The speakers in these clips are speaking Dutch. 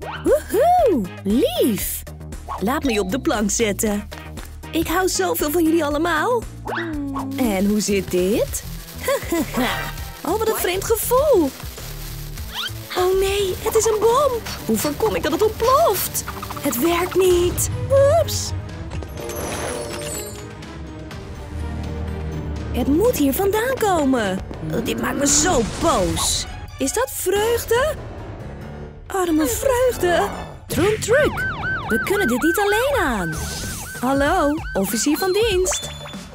Woehoe, lief. Laat me je op de plank zetten. Ik hou zoveel van jullie allemaal. En hoe zit dit? Oh, wat een vreemd gevoel. Oh nee, het is een bom. Hoe voorkom ik dat het ontploft? Het werkt niet. Oeps. Het moet hier vandaan komen. Oh, dit maakt me zo boos. Is dat vreugde? Arme vreugde. Troom Truck. We kunnen dit niet alleen aan. Hallo, officier van dienst.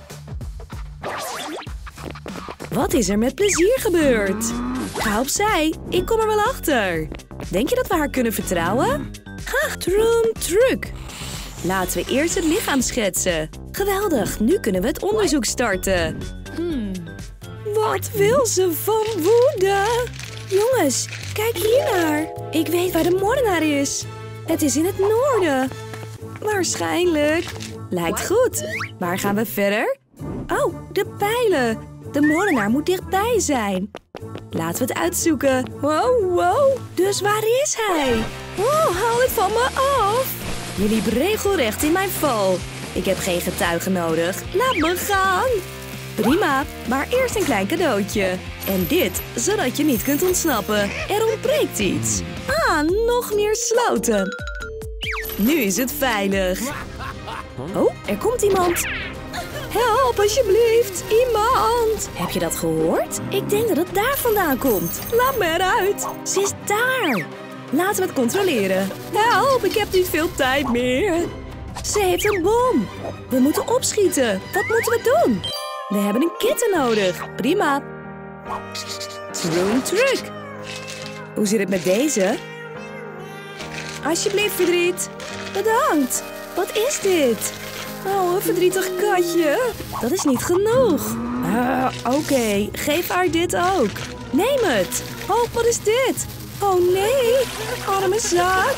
Wat is er met plezier gebeurd? Ga opzij, ik kom er wel achter. Denk je dat we haar kunnen vertrouwen? Ha, Troom Truck. Laten we eerst het lichaam schetsen. Geweldig, nu kunnen we het onderzoek starten. Wat wil ze van woede? Jongens, kijk hiernaar. Ik weet waar de moordenaar is. Het is in het noorden. Waarschijnlijk. Lijkt goed. Waar gaan we verder? Oh, de pijlen. De moordenaar moet dichtbij zijn. Laten we het uitzoeken. Wow, wow. Dus waar is hij? Oh, haal het van me af. Je liep regelrecht in mijn val. Ik heb geen getuigen nodig. Laat me gaan. Prima, maar eerst een klein cadeautje. En dit, zodat je niet kunt ontsnappen. Er ontbreekt iets. Ah, nog meer sloten. Nu is het veilig. Oh, er komt iemand. Help, alsjeblieft. Iemand. Heb je dat gehoord? Ik denk dat het daar vandaan komt. Laat me eruit. Ze is daar. Laten we het controleren. Help, ik heb niet veel tijd meer. Ze heeft een bom. We moeten opschieten. Wat moeten we doen? We hebben een kitten nodig. Prima. Troom Truck. Hoe zit het met deze? Alsjeblieft, verdriet. Bedankt. Wat is dit? Oh, een verdrietig katje. Dat is niet genoeg. Oké, geef haar dit ook. Neem het. Oh, wat is dit? Oh nee, arme zaak.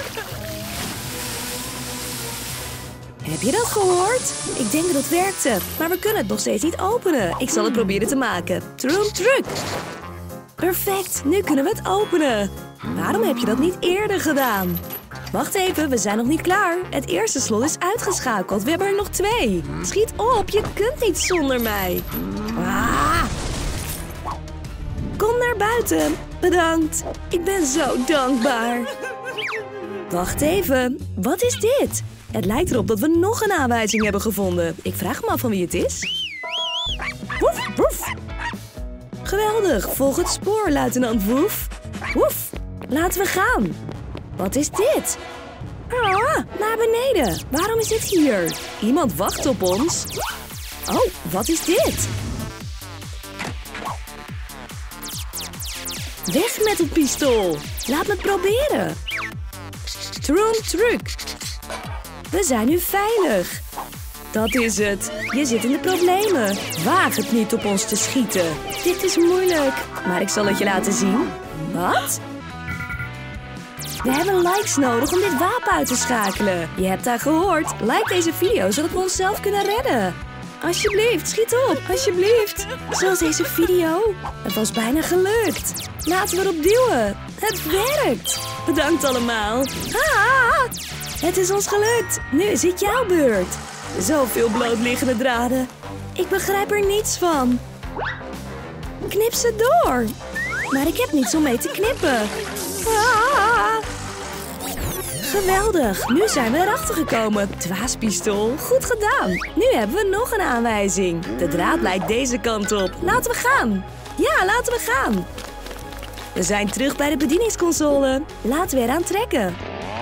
Heb je dat gehoord? Ik denk dat het werkte, maar we kunnen het nog steeds niet openen. Ik zal het proberen te maken. Troom Truck. Perfect, nu kunnen we het openen. Waarom heb je dat niet eerder gedaan? Wacht even, we zijn nog niet klaar. Het eerste slot is uitgeschakeld. We hebben er nog 2. Schiet op, je kunt niet zonder mij. Ah. Kom naar buiten. Bedankt. Ik ben zo dankbaar. Wacht even, wat is dit? Het lijkt erop dat we nog een aanwijzing hebben gevonden. Ik vraag me af van wie het is. Woef, woef. Geweldig, volg het spoor, luitenant Woef. Woef, laten we gaan. Wat is dit? Ah, naar beneden. Waarom is dit hier? Iemand wacht op ons. Oh, wat is dit? Weg met het pistool. Laat me het proberen. Troom Truck. We zijn nu veilig. Dat is het. Je zit in de problemen. Waag het niet op ons te schieten. Dit is moeilijk. Maar ik zal het je laten zien. Wat? We hebben likes nodig om dit wapen uit te schakelen. Je hebt haar gehoord. Like deze video zodat we onszelf kunnen redden. Alsjeblieft, schiet op. Alsjeblieft. Zoals deze video. Het was bijna gelukt. Laten we erop duwen. Het werkt. Bedankt allemaal. Ah, het is ons gelukt. Nu is het jouw beurt. Zoveel blootliggende draden. Ik begrijp er niets van. Knip ze door. Maar ik heb niets om mee te knippen. Ah. Geweldig, nu zijn we erachter gekomen. Dwaaspistool, goed gedaan. Nu hebben we nog een aanwijzing. De draad leidt deze kant op. Laten we gaan. Ja, laten we gaan. We zijn terug bij de bedieningsconsole. Laten we eraan trekken.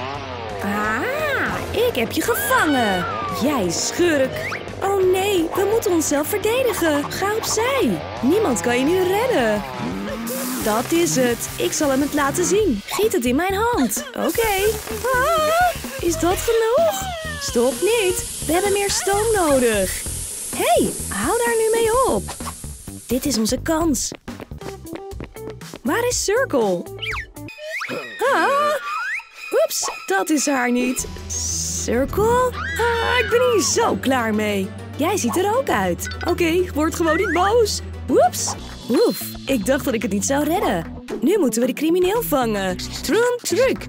Ah, ik heb je gevangen. Jij schurk. Oh nee, we moeten onszelf verdedigen. Ga opzij. Niemand kan je nu redden. Dat is het. Ik zal hem het laten zien. Giet het in mijn hand. Oké. Ah, is dat genoeg? Stop niet. We hebben meer stoom nodig. Hé, hou daar nu mee op. Dit is onze kans. Waar is Circle? Ah, oeps, dat is haar niet. Circle? Ah, ik ben hier zo klaar mee. Jij ziet er ook uit. Oké, word gewoon niet boos. Oeps. Oef, ik dacht dat ik het niet zou redden. Nu moeten we de crimineel vangen. Troom Truck.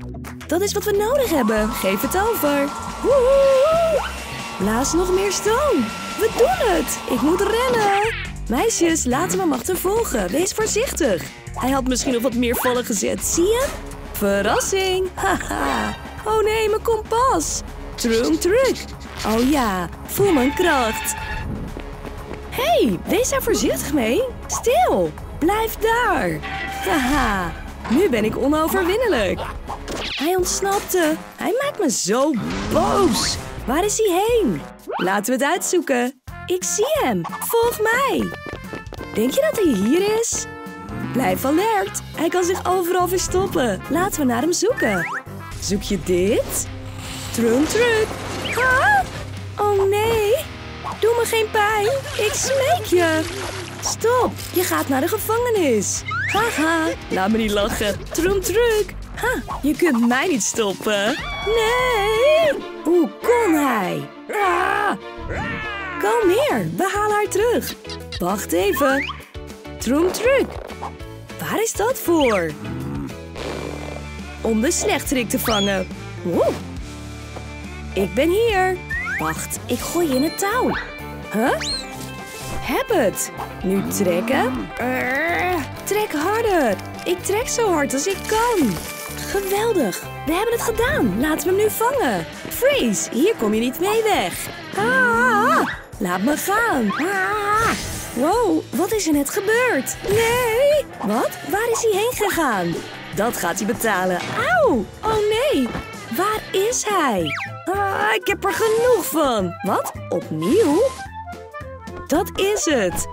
dat is wat we nodig hebben. Geef het over. Woehoe. Blaas nog meer stoom. We doen het. Ik moet rennen. Meisjes, laten we hem achtervolgen. Wees voorzichtig. Hij had misschien nog wat meer vallen gezet. Zie je? Verrassing. Haha. Oh nee, mijn kompas. Troom truck. Oh ja, voel mijn kracht. Hey, wees daar voorzichtig mee. Stil. Blijf daar. Haha. Nu ben ik onoverwinnelijk. Hij ontsnapte. Hij maakt me zo boos. Waar is hij heen? Laten we het uitzoeken. Ik zie hem. Volg mij. Denk je dat hij hier is? Blijf alert. Hij kan zich overal verstoppen. Laten we naar hem zoeken. Zoek je dit? Troom truck. Ah! Oh nee. Doe me geen pijn. Ik smeek je. Stop. Je gaat naar de gevangenis. Haha. Laat me niet lachen. Troom truck. Ha, je kunt mij niet stoppen. Nee. Hoe kon hij? Ah. Kom hier. We halen haar terug. Wacht even. Troom truck. Waar is dat voor? Om de slechterik te vangen. Woe. Ik ben hier. Wacht, ik gooi je in het touw. Huh? Heb het. Nu trekken. Trek harder. Ik trek zo hard als ik kan. Geweldig. We hebben het gedaan. Laten we hem nu vangen. Freeze, hier kom je niet mee weg. Ah, laat me gaan. Ah. Wow, wat is er net gebeurd? Nee. Wat? Waar is hij heen gegaan? Dat gaat hij betalen. Auw. Oh nee. Waar is hij? Ah, ik heb er genoeg van. Wat? Opnieuw? Dat is het.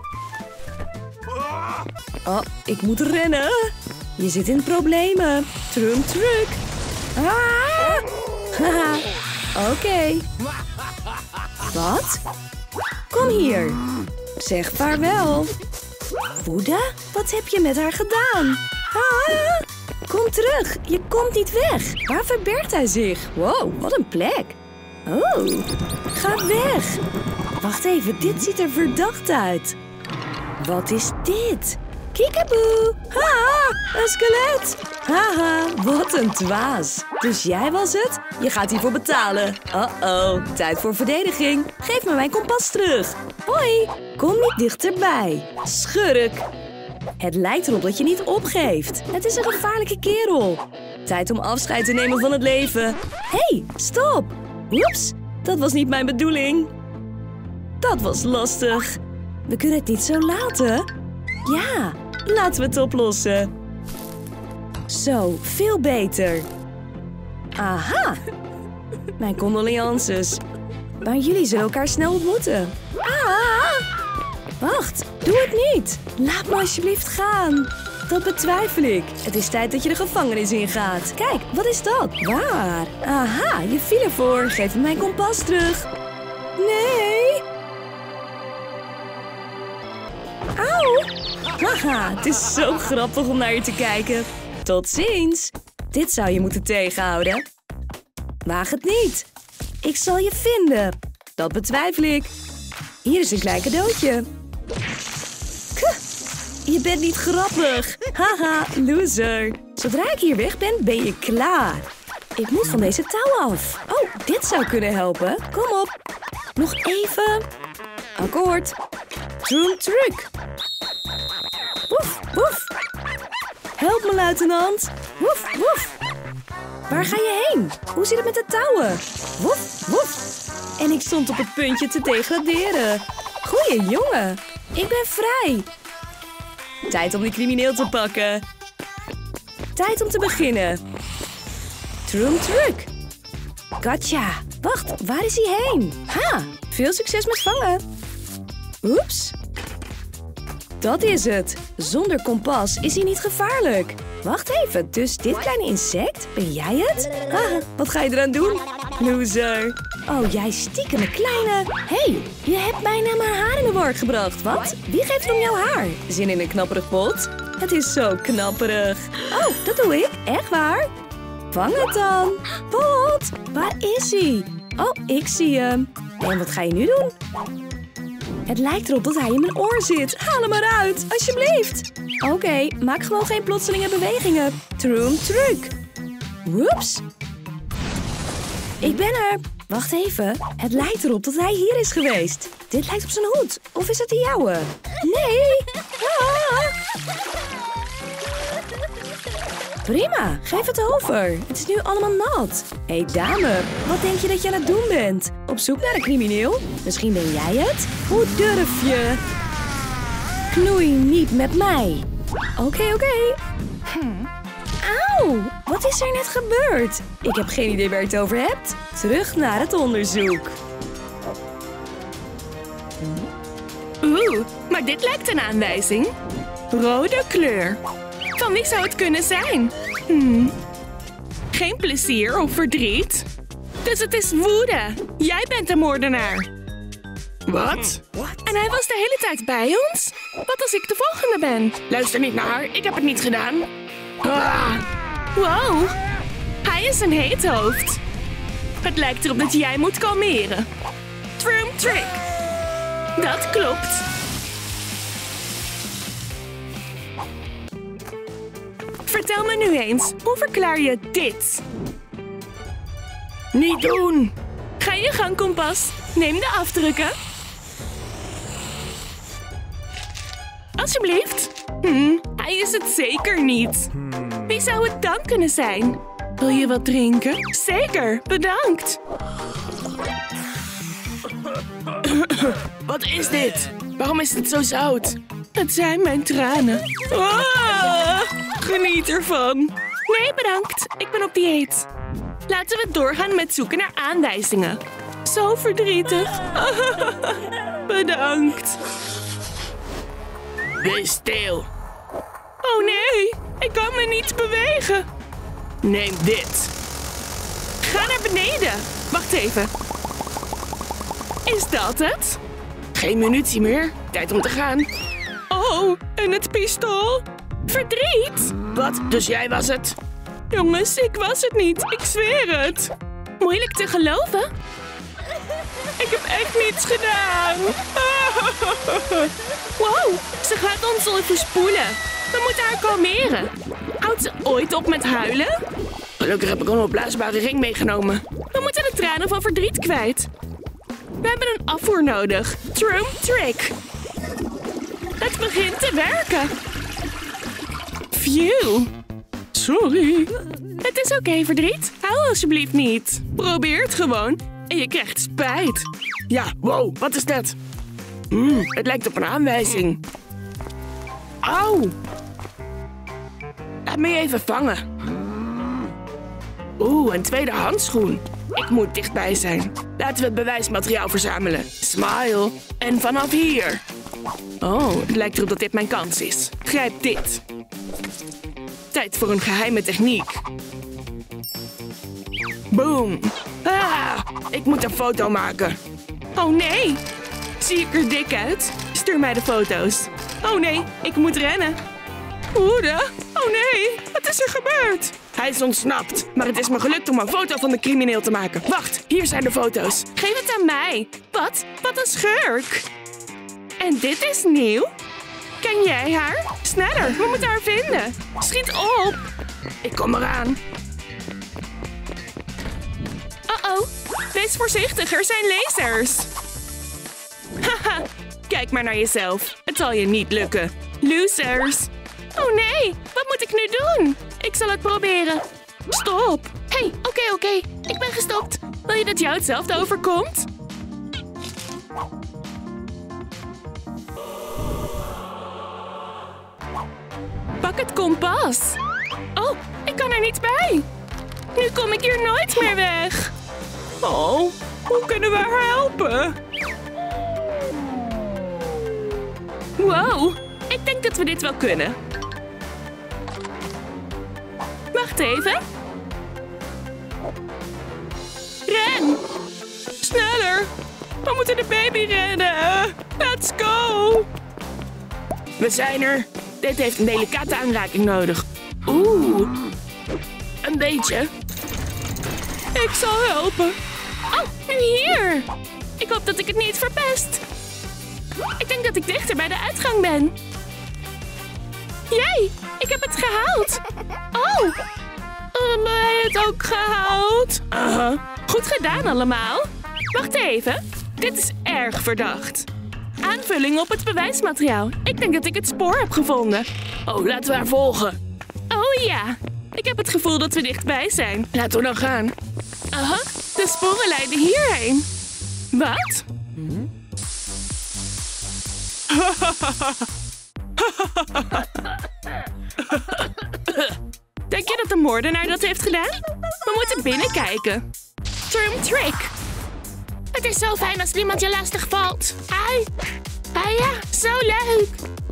Oh, ik moet rennen. Je zit in problemen. Troom truck. Ah! Haha. Oké. Wat? Kom hier. Zeg vaarwel. Woede? Wat heb je met haar gedaan? Ah! Kom terug. Je komt niet weg. Waar verbergt hij zich? Wow, wat een plek. Oh, ga weg. Wacht even, dit ziet er verdacht uit. Wat is dit? Kiekeboe. Ha, een skelet. Haha, wat een dwaas. Dus jij was het? Je gaat hiervoor betalen. Oh, tijd voor verdediging. Geef me mijn kompas terug. Hoi, kom niet dichterbij. Schurk. Het lijkt erop dat je niet opgeeft. Het is een gevaarlijke kerel. Tijd om afscheid te nemen van het leven. Hé, stop. Oeps, dat was niet mijn bedoeling. Dat was lastig. We kunnen het niet zo laten. Ja, laten we het oplossen. Zo, veel beter. Aha. Mijn condolences. Maar jullie zullen elkaar snel ontmoeten. Ah. Wacht, doe het niet. Laat me alsjeblieft gaan. Dat betwijfel ik. Het is tijd dat je de gevangenis ingaat. Kijk, wat is dat? Waar? Aha, je viel ervoor. Geef me mijn kompas terug. Nee. Auw. Haha, het is zo grappig om naar je te kijken. Tot ziens. Dit zou je moeten tegenhouden. Waag het niet. Ik zal je vinden. Dat betwijfel ik. Hier is een klein cadeautje. Je bent niet grappig. Haha, loser. Zodra ik hier weg ben, ben je klaar. Ik moet van deze touw af. Oh, dit zou kunnen helpen. Kom op. Nog even. Akkoord. Troom truck. Woef, woef. Help me, luitenant. Woef, woef. Waar ga je heen? Hoe zit het met de touwen? Woef, woef. En ik stond op het puntje te degraderen. Goeie jongen. Ik ben vrij. Tijd om die crimineel te pakken. Tijd om te beginnen. Troom truck. Gotcha. Wacht, waar is hij heen? Ha, veel succes met vangen. Oeps. Dat is het. Zonder kompas is hij niet gevaarlijk. Wacht even, dus dit kleine insect, ben jij het? Haha, wat ga je eraan doen? Loser. Oh, jij stiekeme kleine. Hé, je hebt bijna mijn haar in de war gebracht. Wat? Wie geeft er om jouw haar? Zin in een knapperig pot? Het is zo knapperig. Oh, dat doe ik. Echt waar? Vang het dan. Pot, waar is hij? Oh, ik zie hem. En wat ga je nu doen? Het lijkt erop dat hij in mijn oor zit. Haal hem eruit, alsjeblieft. Oké, maak gewoon geen plotselinge bewegingen. Troom truck. Woeps. Ik ben er. Wacht even. Het lijkt erop dat hij hier is geweest. Dit lijkt op zijn hoed. Of is het de jouwe? Nee. Ah. Prima, geef het over. Het is nu allemaal nat. Hé dame, wat denk je dat je aan het doen bent? Op zoek naar een crimineel? Misschien ben jij het? Hoe durf je? Knoei niet met mij. Oké. Auw, wat is er net gebeurd? Ik heb geen idee waar je het over hebt. Terug naar het onderzoek. Maar dit lijkt een aanwijzing. Rode kleur. Van wie zou het kunnen zijn? Geen plezier of verdriet. Dus het is woede. Jij bent de moordenaar. Wat? En hij was de hele tijd bij ons? Wat als ik de volgende ben? Luister niet naar haar. Ik heb het niet gedaan. Wow. Hij is een heethoofd. Het lijkt erop dat jij moet kalmeren. Troom trick. Dat klopt. Vertel me nu eens, hoe verklaar je dit? Niet doen! Ga je gang, kompas. Neem de afdrukken. Alsjeblieft. Hij is het zeker niet. Wie zou het dan kunnen zijn? Wil je wat drinken? Zeker, bedankt. Wat is dit? Waarom is het zo zout? Het zijn mijn tranen. Geniet ervan. Nee, bedankt. Ik ben op dieet. Laten we doorgaan met zoeken naar aanwijzingen. Zo verdrietig. Bedankt. Wees stil. Oh nee, ik kan me niet bewegen. Neem dit. Ga naar beneden. Wacht even. Is dat het? Geen munitie meer. Tijd om te gaan. Oh, en het pistool? Verdriet? Wat? Dus jij was het? Jongens, ik was het niet. Ik zweer het. Moeilijk te geloven? Ik heb echt niets gedaan. Wow, ze gaat ons even spoelen. We moeten haar kalmeren. Houdt ze ooit op met huilen? Gelukkig heb ik een opblaasbare ring meegenomen. We moeten de tranen van verdriet kwijt. We hebben een afvoer nodig. Troom trick. Het begint te werken. Phew. Sorry. Het is oké, verdriet. Hou alsjeblieft niet. Probeer het gewoon en je krijgt spijt. Ja, wow, wat is dat? Het lijkt op een aanwijzing. Auw. Laat me je even vangen. Een tweede handschoen. Ik moet dichtbij zijn. Laten we het bewijsmateriaal verzamelen. Smile. En vanaf hier. Oh, het lijkt erop dat dit mijn kans is. Grijp dit. Tijd voor een geheime techniek. Boom. Ik moet een foto maken. Oh nee. Zie ik er dik uit? Stuur mij de foto's. Oh nee, ik moet rennen. Woede. Oh nee, wat is er gebeurd? Hij is ontsnapt, maar het is me gelukt om een foto van de crimineel te maken. Wacht, hier zijn de foto's. Geef het aan mij. Wat? Wat een schurk. En dit is nieuw? Ken jij haar? Sneller, we moeten haar vinden. Schiet op. Ik kom eraan. Uh-oh, wees voorzichtig, er zijn lasers. Haha, kijk maar naar jezelf. Het zal je niet lukken. Losers. Oh nee, wat moet ik nu doen? Ik zal het proberen. Stop. Hey, oké. Ik ben gestopt. Wil je dat jou hetzelfde overkomt? Pak het kompas. Oh, ik kan er niet bij. Nu kom ik hier nooit meer weg. Oh, hoe kunnen we haar helpen? Wow, ik denk dat we dit wel kunnen. Wacht even. Ren! Sneller! We moeten de baby redden. Let's go! We zijn er. Dit heeft een delicate aanraking nodig. Een beetje. Ik zal helpen. Oh, nu hier. Ik hoop dat ik het niet verpest. Ik denk dat ik dichter bij de uitgang ben. Jee, ik heb het gehaald. Oh, mij het ook gehaald. Goed gedaan allemaal. Wacht even. Dit is erg verdacht. Aanvulling op het bewijsmateriaal. Ik denk dat ik het spoor heb gevonden. Oh, laten we haar volgen. Oh ja. Ik heb het gevoel dat we dichtbij zijn. Laten we dan gaan. De sporen leiden hierheen. Wat? Denk je dat de moordenaar dat heeft gedaan? We moeten binnenkijken. Trum trick. Het is zo fijn als niemand je lastig valt. Ai. Ah ja, zo leuk.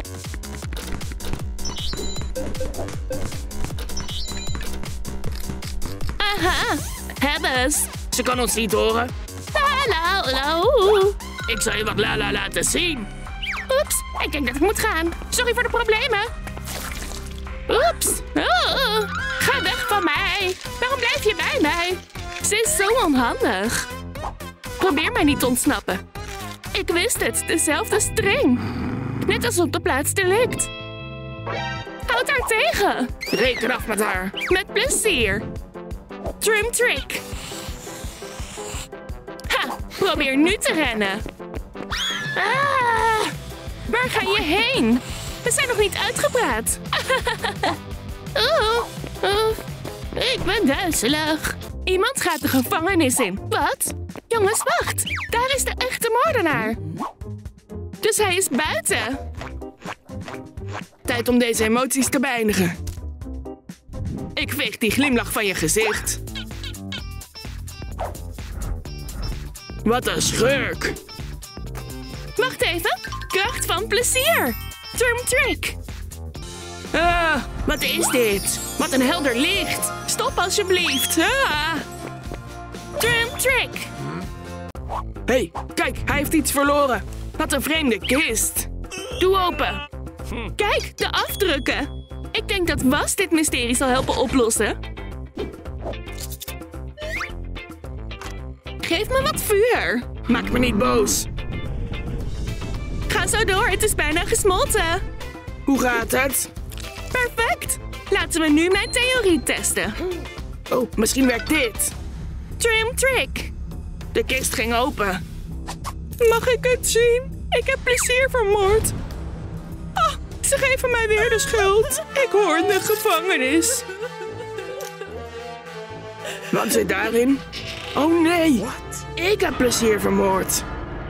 Aha, hebben ze. Ze kan ons niet horen. Hallo. Ik zal je wat Lala laten zien. Oeps, ik denk dat ik moet gaan. Sorry voor de problemen. Oeps. Oh, ga weg van mij. Waarom blijf je bij mij? Ze is zo onhandig. Probeer mij niet te ontsnappen. Ik wist het, dezelfde string. Net als op de plaats delict. Houd haar tegen. Reken af met haar. Met plezier. Trim trick. Ha, probeer nu te rennen. Waar ga je heen? We zijn nog niet uitgepraat. Ik ben duizelig. Iemand gaat de gevangenis in. Wat? Jongens, wacht. Daar is de echte moordenaar. Dus hij is buiten. Tijd om deze emoties te beëindigen. Ik veeg die glimlach van je gezicht. Wat een schurk. Wacht even. Kracht van plezier. Trum trick. Wat is dit? Wat een helder licht. Stop alsjeblieft. Trum trick. Hé, kijk, hij heeft iets verloren. Wat een vreemde kist. Doe open. Kijk, de afdrukken. Ik denk dat Was dit mysterie zal helpen oplossen. Geef me wat vuur. Maak me niet boos. Ga zo door, het is bijna gesmolten. Hoe gaat het? Perfect. Laten we nu mijn theorie testen. Oh, misschien werkt dit. Trim trick. De kist ging open. Mag ik het zien? Ik heb plezier vermoord. Oh, ze geven mij weer de schuld. Ik hoor in de gevangenis. Wat zit daarin? Oh nee, ik heb plezier vermoord.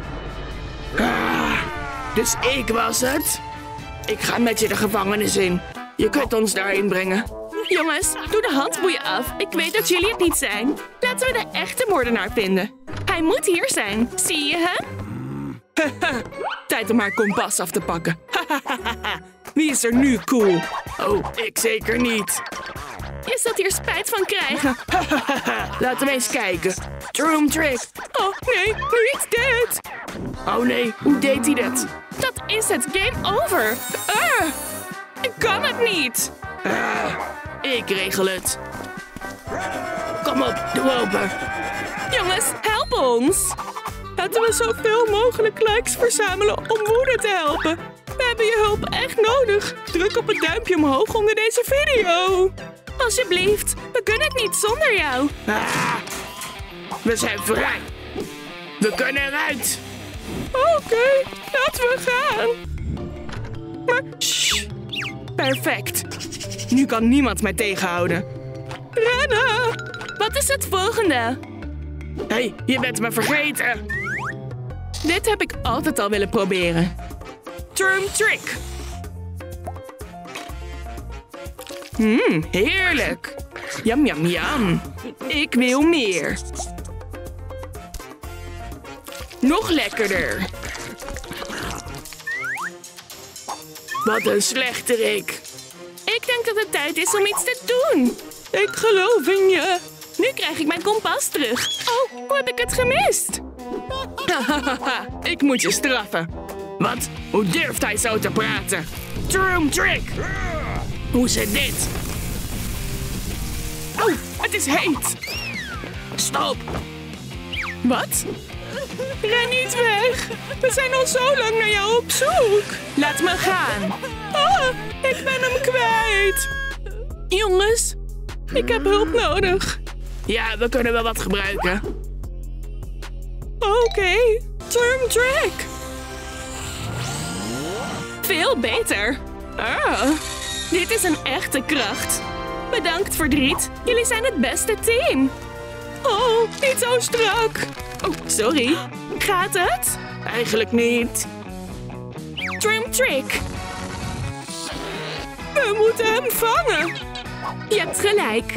Dus ik was het? Ik ga met je de gevangenis in. Je kunt ons daarin brengen. Jongens, doe de handboeien af. Ik weet dat jullie het niet zijn. Laten we de echte moordenaar vinden. Hij moet hier zijn. Zie je hem? Tijd om haar kompas af te pakken. Wie is er nu cool? Oh, ik zeker niet. Je zult hier spijt van krijgen. Laten we eens kijken. Trum trick. Oh nee, niet dit. Oh nee, hoe deed hij dat? Dat is het. Game over. Ik kan het niet. Ik regel het. Kom op, doe open. Jongens, help ons. Laten we zoveel mogelijk likes verzamelen om Woede te helpen. We hebben je hulp echt nodig. Druk op het duimpje omhoog onder deze video. Alsjeblieft, we kunnen het niet zonder jou. We zijn vrij. We kunnen eruit. Oké, laten we gaan. Maar, shh. Perfect. Nu kan niemand mij tegenhouden. Rennen! Wat is het volgende? Hé, je bent me vergeten. Dit heb ik altijd al willen proberen. Trum trick. Heerlijk. Jam, jam, jam. Ik wil meer. Nog lekkerder. Wat een slechterik. Ik denk dat het tijd is om iets te doen. Ik geloof in je. Nu krijg ik mijn kompas terug. Oh, hoe heb ik het gemist? Ik moet je straffen. Wat? Hoe durft hij zo te praten? Trum trick. Hoe zit dit? Oh, het is heet. Stop. Wat? Ren niet weg. We zijn al zo lang naar jou op zoek. Laat me gaan. Ik ben hem kwijt. Jongens, Ik heb hulp nodig. Ja, we kunnen wel wat gebruiken. Oké, Turn Track. Veel beter. Dit is een echte kracht. Bedankt, Verdriet. Jullie zijn het beste team. Oh, niet zo strak. Oh, sorry. Gaat het? Eigenlijk niet. Trim Trick. We moeten hem vangen. Je hebt gelijk.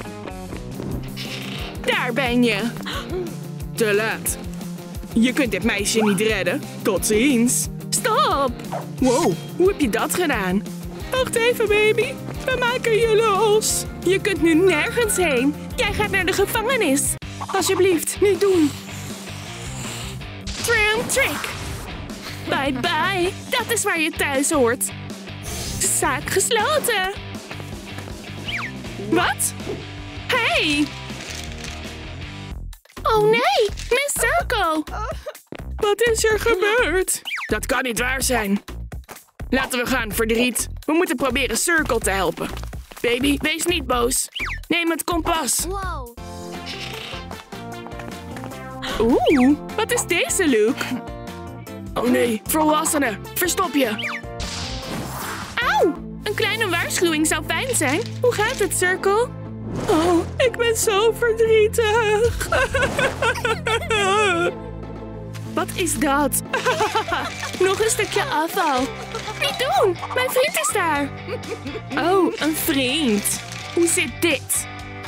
Daar ben je. Te laat. Je kunt dit meisje niet redden. Tot ziens. Stop. Wow, hoe heb je dat gedaan? Wacht even, baby. We maken je los. Je kunt nu nergens heen. Jij gaat naar de gevangenis. Alsjeblieft, niet doen. Trim Trick. Bye bye. Dat is waar je thuis hoort. Zaak gesloten. Wat? Hey! Oh nee, Miss Circle. Wat is er gebeurd? Dat kan niet waar zijn. Laten we gaan, Verdriet. We moeten proberen Circle te helpen. Baby, wees niet boos. Neem het kompas. Wow. Oeh, wat is deze, Luke? Oh nee, volwassenen, verstop je. Auw, een kleine waarschuwing zou fijn zijn. Hoe gaat het, Circle? Oh, ik ben zo verdrietig. Wat is dat? Nog een stukje afval. Niet doen, mijn vriend is daar. Oh, een vriend. Hoe zit dit?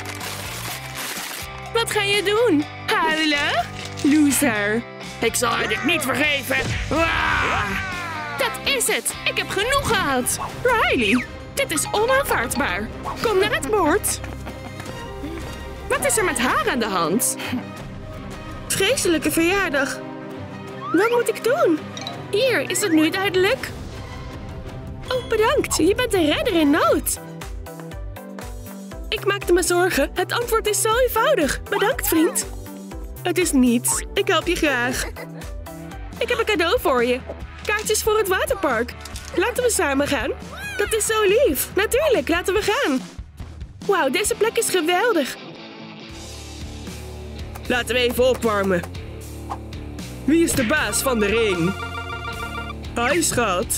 Wat ga je doen? Huilen? Loser. Ik zal het niet vergeven. Dat is het. Ik heb genoeg gehad. Riley, dit is onaanvaardbaar. Kom naar het bord. Wat is er met haar aan de hand? Vreselijke verjaardag. Wat moet ik doen? Hier, is het nu duidelijk? Oh, bedankt. Je bent een redder in nood. Ik maakte me zorgen. Het antwoord is zo eenvoudig. Bedankt, vriend. Het is niets. Ik help je graag. Ik heb een cadeau voor je. Kaartjes voor het waterpark. Laten we samen gaan. Dat is zo lief. Natuurlijk, laten we gaan. Wauw, deze plek is geweldig. Laten we even opwarmen. Wie is de baas van de ring? Hi, schat.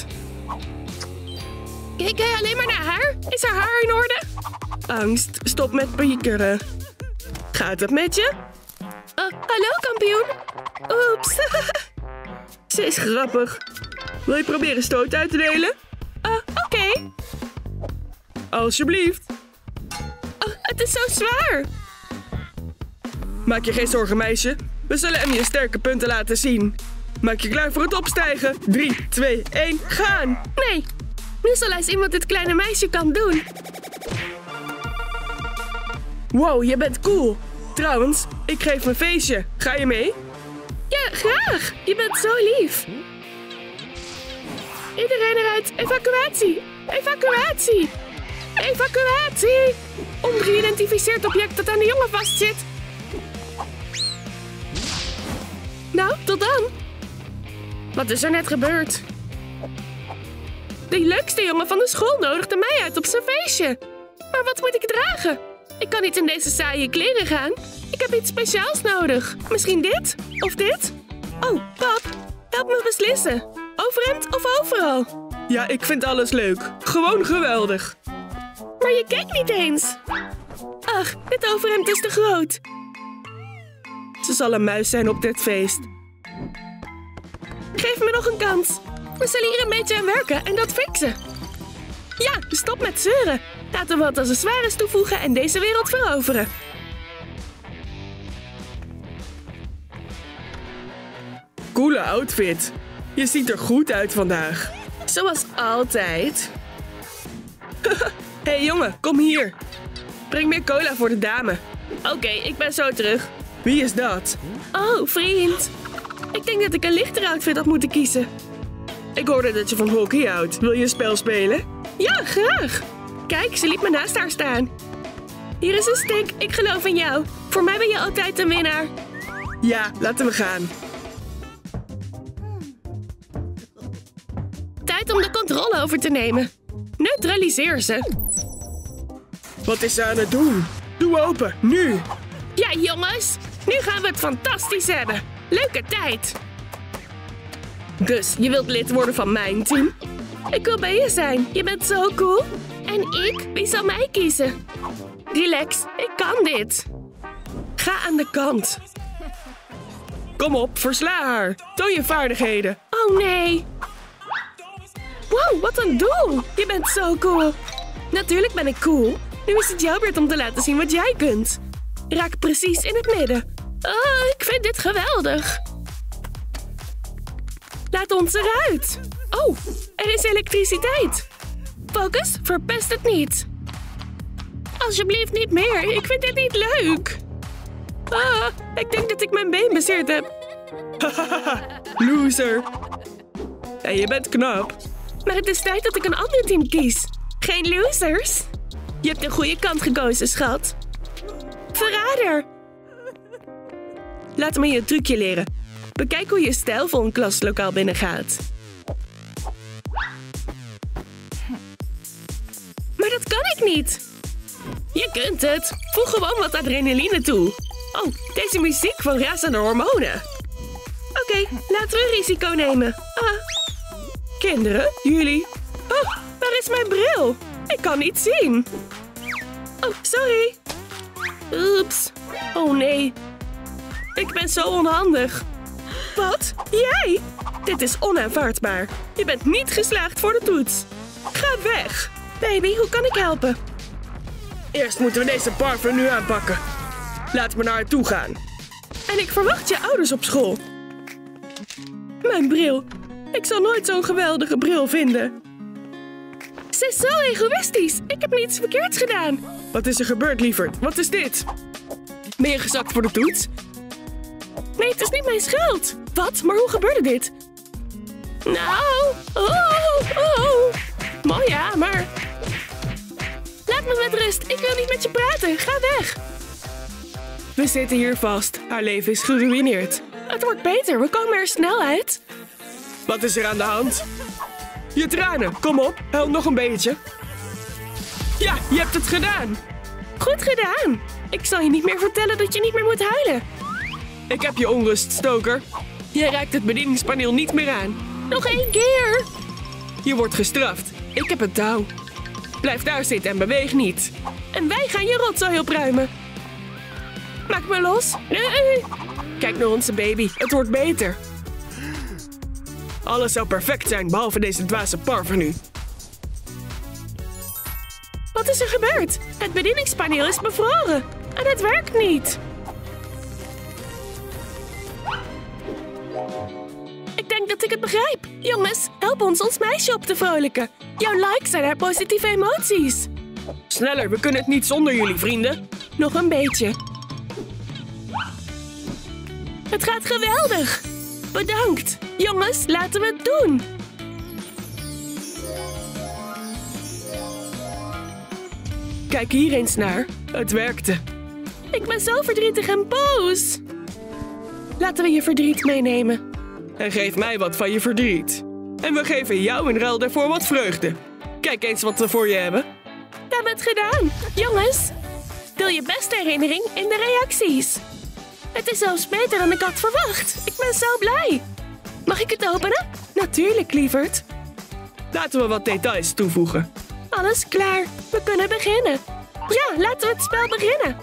Kijk jij alleen maar naar haar? Is haar haar in orde? Angst, stop met piekeren. Gaat het met je? Hallo, kampioen. Oeps. Ze is grappig. Wil je proberen stoot uit te delen? Oké. Alsjeblieft. Het is zo zwaar. Maak je geen zorgen, meisje. We zullen hem je sterke punten laten zien. Maak je klaar voor het opstijgen. 3, 2, 1, gaan! Nee, nu zal hij zien wat dit kleine meisje kan doen. Wow, je bent cool. Trouwens, ik geef een feestje. Ga je mee? Ja, graag. Je bent zo lief. Iedereen eruit. Evacuatie. Evacuatie. Evacuatie. Ongeïdentificeerd object dat aan de jongen vastzit. Nou, tot dan. Wat is er net gebeurd? De leukste jongen van de school nodigde mij uit op zijn feestje. Maar wat moet ik dragen? Ik kan niet in deze saaie kleren gaan. Ik heb iets speciaals nodig. Misschien dit? Of dit? Oh, pap, help me beslissen. Overhemd of overal? Ja, ik vind alles leuk. Gewoon geweldig. Maar je kijkt niet eens. Ach, dit overhemd is te groot. Ze zal een muis zijn op dit feest. Geef me nog een kans. We zullen hier een beetje aan werken en dat fixen. Ja, stop met zeuren. Laten we wat accessoires toevoegen en deze wereld veroveren. Coole outfit. Je ziet er goed uit vandaag. Zoals altijd. Hey jongen, kom hier. Breng meer cola voor de dame. Oké, ik ben zo terug. Wie is dat? Oh, vriend. Ik denk dat ik een lichtere outfit had moeten kiezen. Ik hoorde dat je van hockey houdt. Wil je een spel spelen? Ja, graag. Kijk, ze liet me naast haar staan. Hier is een stick. Ik geloof in jou. Voor mij ben je altijd een winnaar. Ja, laten we gaan. Tijd om de controle over te nemen. Neutraliseer ze. Wat is ze aan het doen? Doe open, nu! Ja, jongens, nu gaan we het fantastisch hebben. Leuke tijd. Dus, je wilt lid worden van mijn team? Ik wil bij je zijn. Je bent zo cool. En ik? Wie zal mij kiezen? Relax, ik kan dit. Ga aan de kant. Kom op, versla haar. Toon je vaardigheden. Oh nee. Wow, wat een doel. Je bent zo cool. Natuurlijk ben ik cool. Nu is het jouw beurt om te laten zien wat jij kunt. Raak precies in het midden. Oh, ik vind dit geweldig. Laat ons eruit. Oh, er is elektriciteit. Focus, verpest het niet. Alsjeblieft niet meer. Ik vind dit niet leuk. Ah, ik denk dat ik mijn been bezeerd heb. Loser. En je bent knap. Maar het is tijd dat ik een ander team kies. Geen losers. Je hebt een goede kant gekozen, schat. Verrader. Laat me je een trucje leren. Bekijk hoe je stijlvol een klaslokaal binnengaat. Maar dat kan ik niet. Je kunt het. Voeg gewoon wat adrenaline toe. Oh, deze muziek van razende hormonen. Oké, laten we een risico nemen. Kinderen, jullie. Oh, waar is mijn bril? Ik kan niet zien. Oh, sorry. Oeps. Oh nee. Ik ben zo onhandig. Wat? Jij? Dit is onaanvaardbaar. Je bent niet geslaagd voor de toets. Ga weg. Baby, hoe kan ik helpen? Eerst moeten we deze parfum nu aanpakken. Laat me naar haar toe gaan. En ik verwacht je ouders op school. Mijn bril. Ik zal nooit zo'n geweldige bril vinden. Ze is zo egoïstisch. Ik heb niets verkeerds gedaan. Wat is er gebeurd, lieverd? Wat is dit? Ben je gezakt voor de toets? Nee, het is niet mijn schuld. Wat? Maar hoe gebeurde dit? Nou, mooi ja, maar... Laat me met rust. Ik wil niet met je praten. Ga weg. We zitten hier vast. Haar leven is geruïneerd. Het wordt beter. We komen er snel uit. Wat is er aan de hand? Je tranen. Kom op. Huil nog een beetje. Ja, je hebt het gedaan. Goed gedaan. Ik zal je niet meer vertellen dat je niet meer moet huilen. Ik heb je onruststoker. Je raakt het bedieningspaneel niet meer aan. Nog 1 keer. Je wordt gestraft. Ik heb het touw. Blijf daar zitten en beweeg niet. En wij gaan je rotzooi opruimen. Maak me los. Nee. Kijk naar onze baby. Het wordt beter. Alles zou perfect zijn, behalve deze dwaze parvenu. Wat is er gebeurd? Het bedieningspaneel is bevroren. En het werkt niet. Ik denk dat ik het begrijp. Jongens, help ons meisje op te vrolijken. Jouw likes zijn haar positieve emoties. Sneller, we kunnen het niet zonder jullie, vrienden. Nog een beetje. Het gaat geweldig. Bedankt. Jongens, laten we het doen. Kijk hier eens naar. Het werkte. Ik ben zo verdrietig en boos. Laten we je verdriet meenemen. En geef mij wat van je verdriet. En we geven jou in ruil daarvoor wat vreugde. Kijk eens wat we voor je hebben. We hebben het gedaan. Jongens, deel je beste herinnering in de reacties. Het is zelfs beter dan ik had verwacht. Ik ben zo blij. Mag ik het openen? Natuurlijk, lieverd. Laten we wat details toevoegen. Alles klaar. We kunnen beginnen. Ja, laten we het spel beginnen.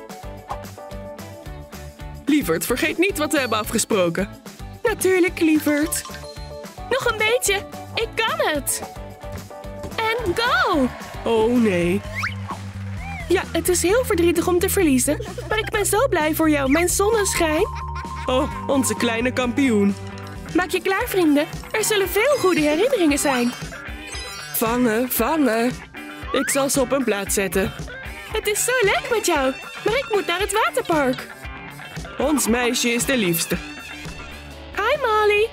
Lieverd, vergeet niet wat we hebben afgesproken. Natuurlijk, lieverd. Nog een beetje. Ik kan het. En go! Oh nee. Ja, het is heel verdrietig om te verliezen. Maar ik ben zo blij voor jou, mijn zonneschijn. Oh, onze kleine kampioen. Maak je klaar, vrienden. Er zullen veel goede herinneringen zijn. Vangen, vangen. Ik zal ze op een plaats zetten. Het is zo leuk met jou. Maar ik moet naar het waterpark. Ons meisje is de liefste. Hi, Molly.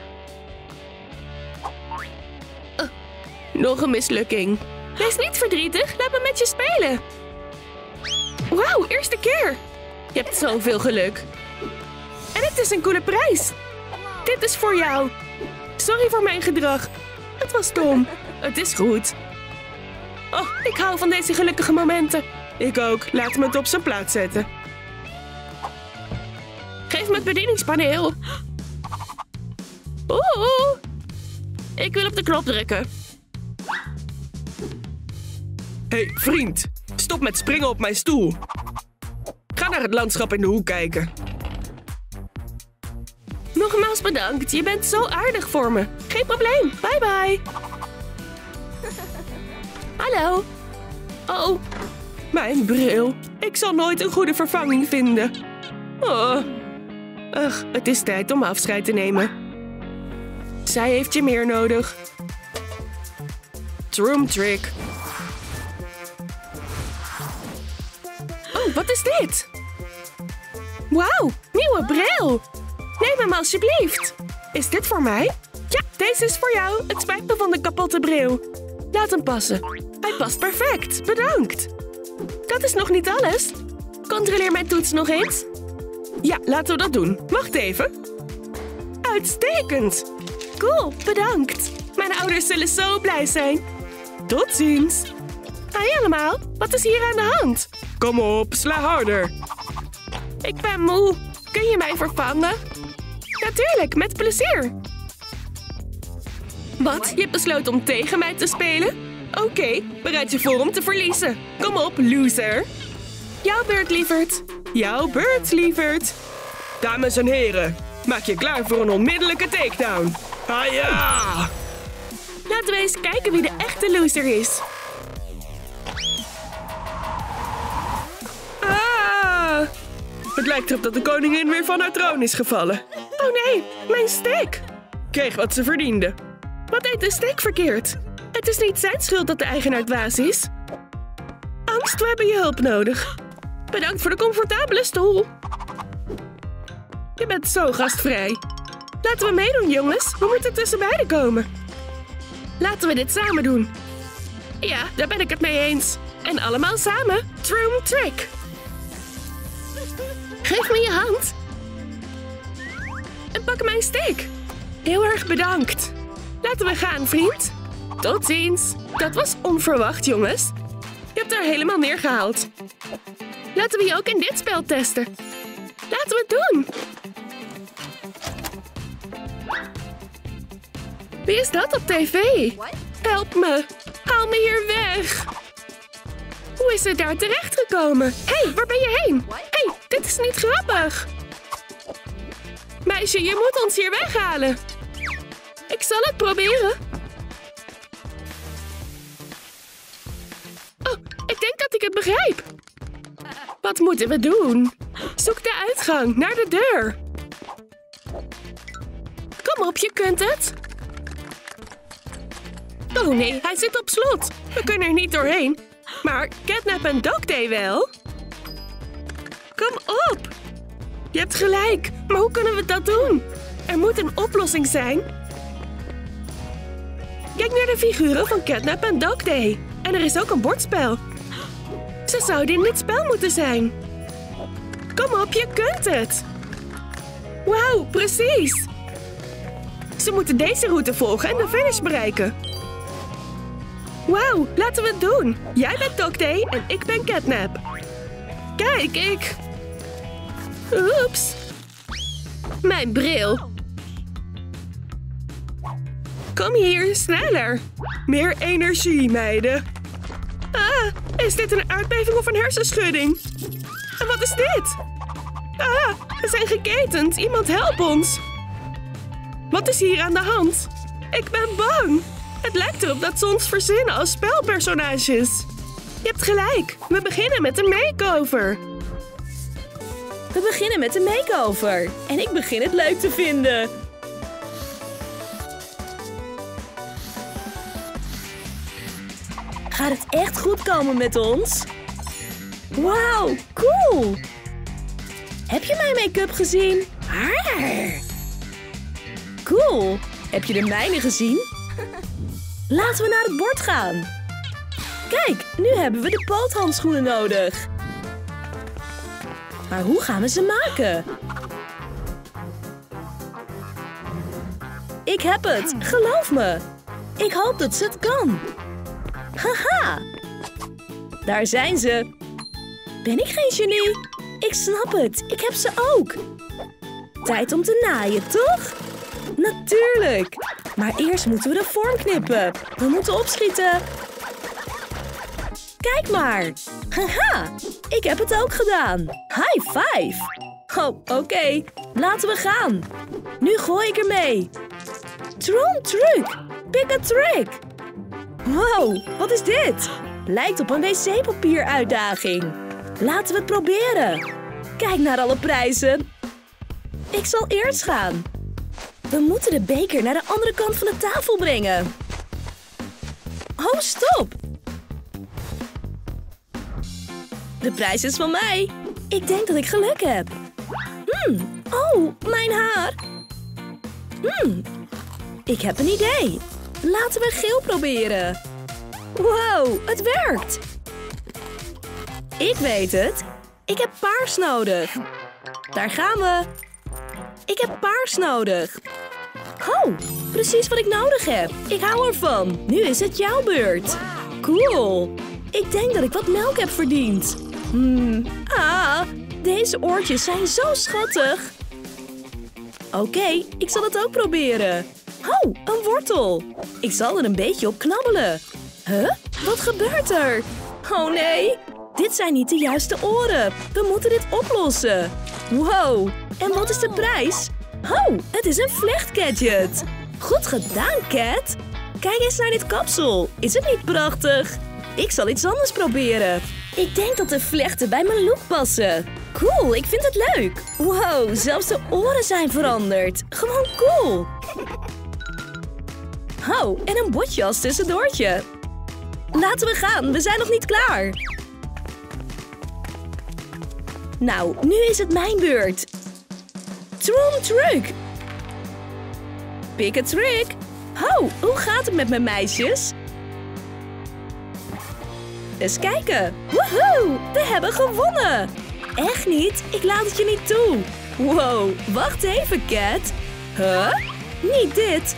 Nog een mislukking. Wees niet verdrietig. Laat me met je spelen. Wauw, eerste keer. Je hebt zoveel geluk. En het is een coole prijs. Dit is voor jou. Sorry voor mijn gedrag. Het was dom. Het is goed. Oh, ik hou van deze gelukkige momenten. Ik ook. Laten we het op zijn plaats zetten. Geef me het bedieningspaneel. Oeh. Ik wil op de knop drukken. Hey, vriend. Stop met springen op mijn stoel. Ga naar het landschap in de hoek kijken. Nogmaals bedankt. Je bent zo aardig voor me. Geen probleem. Bye bye. Hallo. Oh, mijn bril. Ik zal nooit een goede vervanging vinden. Oh. Ach, het is tijd om afscheid te nemen. Zij heeft je meer nodig. Troom trick. Oh, wat is dit? Wauw, nieuwe bril. Neem hem alsjeblieft. Is dit voor mij? Ja, deze is voor jou. Het spijt me van de kapotte bril. Laat hem passen. Hij past perfect. Bedankt. Dat is nog niet alles. Controleer mijn toets nog eens. Ja, laten we dat doen. Wacht even. Uitstekend. Cool, bedankt. Mijn ouders zullen zo blij zijn. Tot ziens. Hey allemaal, wat is hier aan de hand? Kom op, sla harder. Ik ben moe. Kun je mij vervangen? Natuurlijk, met plezier. Wat? Je hebt besloten om tegen mij te spelen? Oké, bereid je voor om te verliezen. Kom op, loser. Jouw beurt, lieverd. Jouw beurt, lieverd. Dames en heren, maak je klaar voor een onmiddellijke takedown. Ah ja! Laten we eens kijken wie de echte loser is. Ah! Het lijkt erop dat de koningin weer van haar troon is gevallen. Oh nee, mijn steak. Kreeg wat ze verdiende. Wat deed de steak verkeerd? Het is niet zijn schuld dat de eigenaar dwaas is. Angst, we hebben je hulp nodig. Bedankt voor de comfortabele stoel. Je bent zo gastvrij. Laten we meedoen, jongens. We moeten tussen beiden komen. Laten we dit samen doen. Ja, daar ben ik het mee eens. En allemaal samen. Troom trick. Geef me je hand. En pak mijn steak. Heel erg bedankt. Laten we gaan, vriend. Tot ziens. Dat was onverwacht, jongens. Je hebt haar helemaal neergehaald. Laten we je ook in dit spel testen. Laten we het doen. Wie is dat op tv? Help me. Haal me hier weg. Hoe is het daar terechtgekomen? Hé, waar ben je heen? Hé, dit is niet grappig. Meisje, je moet ons hier weghalen. Ik zal het proberen. Oh, ik denk dat ik het begrijp. Wat moeten we doen? Zoek de uitgang, naar de deur. Kom op, je kunt het. Oh nee, hij zit op slot. We kunnen er niet doorheen. Maar Catnap en Dog Day wel. Kom op. Je hebt gelijk, maar hoe kunnen we dat doen? Er moet een oplossing zijn. Kijk naar de figuren van Catnap en Dog Day. En er is ook een bordspel. Ze zouden in dit spel moeten zijn. Kom op, je kunt het. Wauw, precies. Ze moeten deze route volgen en de finish bereiken. Wauw, laten we het doen. Jij bent Dog Day en ik ben Catnap. Kijk, ik... Oeps. Mijn bril. Kom hier, sneller. Meer energie, meiden. Ah, is dit een aardbeving of een hersenschudding? En wat is dit? Ah, we zijn geketend. Iemand help ons. Wat is hier aan de hand? Ik ben bang. Het lijkt erop dat ze ons verzinnen als spelpersonages. Je hebt gelijk. We beginnen met een makeover. We beginnen met een makeover. En ik begin het leuk te vinden. Gaat het echt goed komen met ons? Wauw, cool! Heb je mijn make-up gezien? Arr. Cool! Heb je de mijne gezien? Laten we naar het bord gaan. Kijk, nu hebben we de poothandschoenen nodig. Maar hoe gaan we ze maken? Ik heb het, geloof me. Ik hoop dat ze het kan. Haha! Daar zijn ze. Ben ik geen genie? Ik snap het. Ik heb ze ook. Tijd om te naaien, toch? Natuurlijk. Maar eerst moeten we de vorm knippen. We moeten opschieten. Kijk maar. Haha, ik heb het ook gedaan. High five. Oh, oké. Laten we gaan. Nu gooi ik ermee. Troom truc. Pick a trick. Wow, wat is dit? Lijkt op een wc-papier uitdaging. Laten we het proberen. Kijk naar alle prijzen. Ik zal eerst gaan. We moeten de beker naar de andere kant van de tafel brengen. Oh, stop. De prijs is van mij. Ik denk dat ik geluk heb. Oh, mijn haar. Ik heb een idee. Laten we geel proberen. Wow, het werkt. Ik weet het. Ik heb paars nodig. Daar gaan we. Ik heb paars nodig. Oh, precies wat ik nodig heb. Ik hou ervan. Nu is het jouw beurt. Cool. Ik denk dat ik wat melk heb verdiend. Deze oortjes zijn zo schattig. Oké, ik zal het ook proberen. Oh, een wortel. Ik zal er een beetje op knabbelen. Huh? Wat gebeurt er? Oh nee, dit zijn niet de juiste oren. We moeten dit oplossen. Wow, en wat is de prijs? Oh, het is een vlechtgadget. Goed gedaan, Cat. Kijk eens naar dit kapsel. Is het niet prachtig? Ik zal iets anders proberen. Ik denk dat de vlechten bij mijn look passen. Cool, ik vind het leuk. Wow, zelfs de oren zijn veranderd. Gewoon cool. Oh, en een botje als tussendoortje. Laten we gaan, we zijn nog niet klaar. Nou, nu is het mijn beurt. Troom truc. Pick a trick. Oh, hoe gaat het met mijn meisjes? Eens kijken. Woehoe, we hebben gewonnen. Echt niet? Ik laat het je niet toe. Wow, wacht even, Cat. Huh? Niet dit.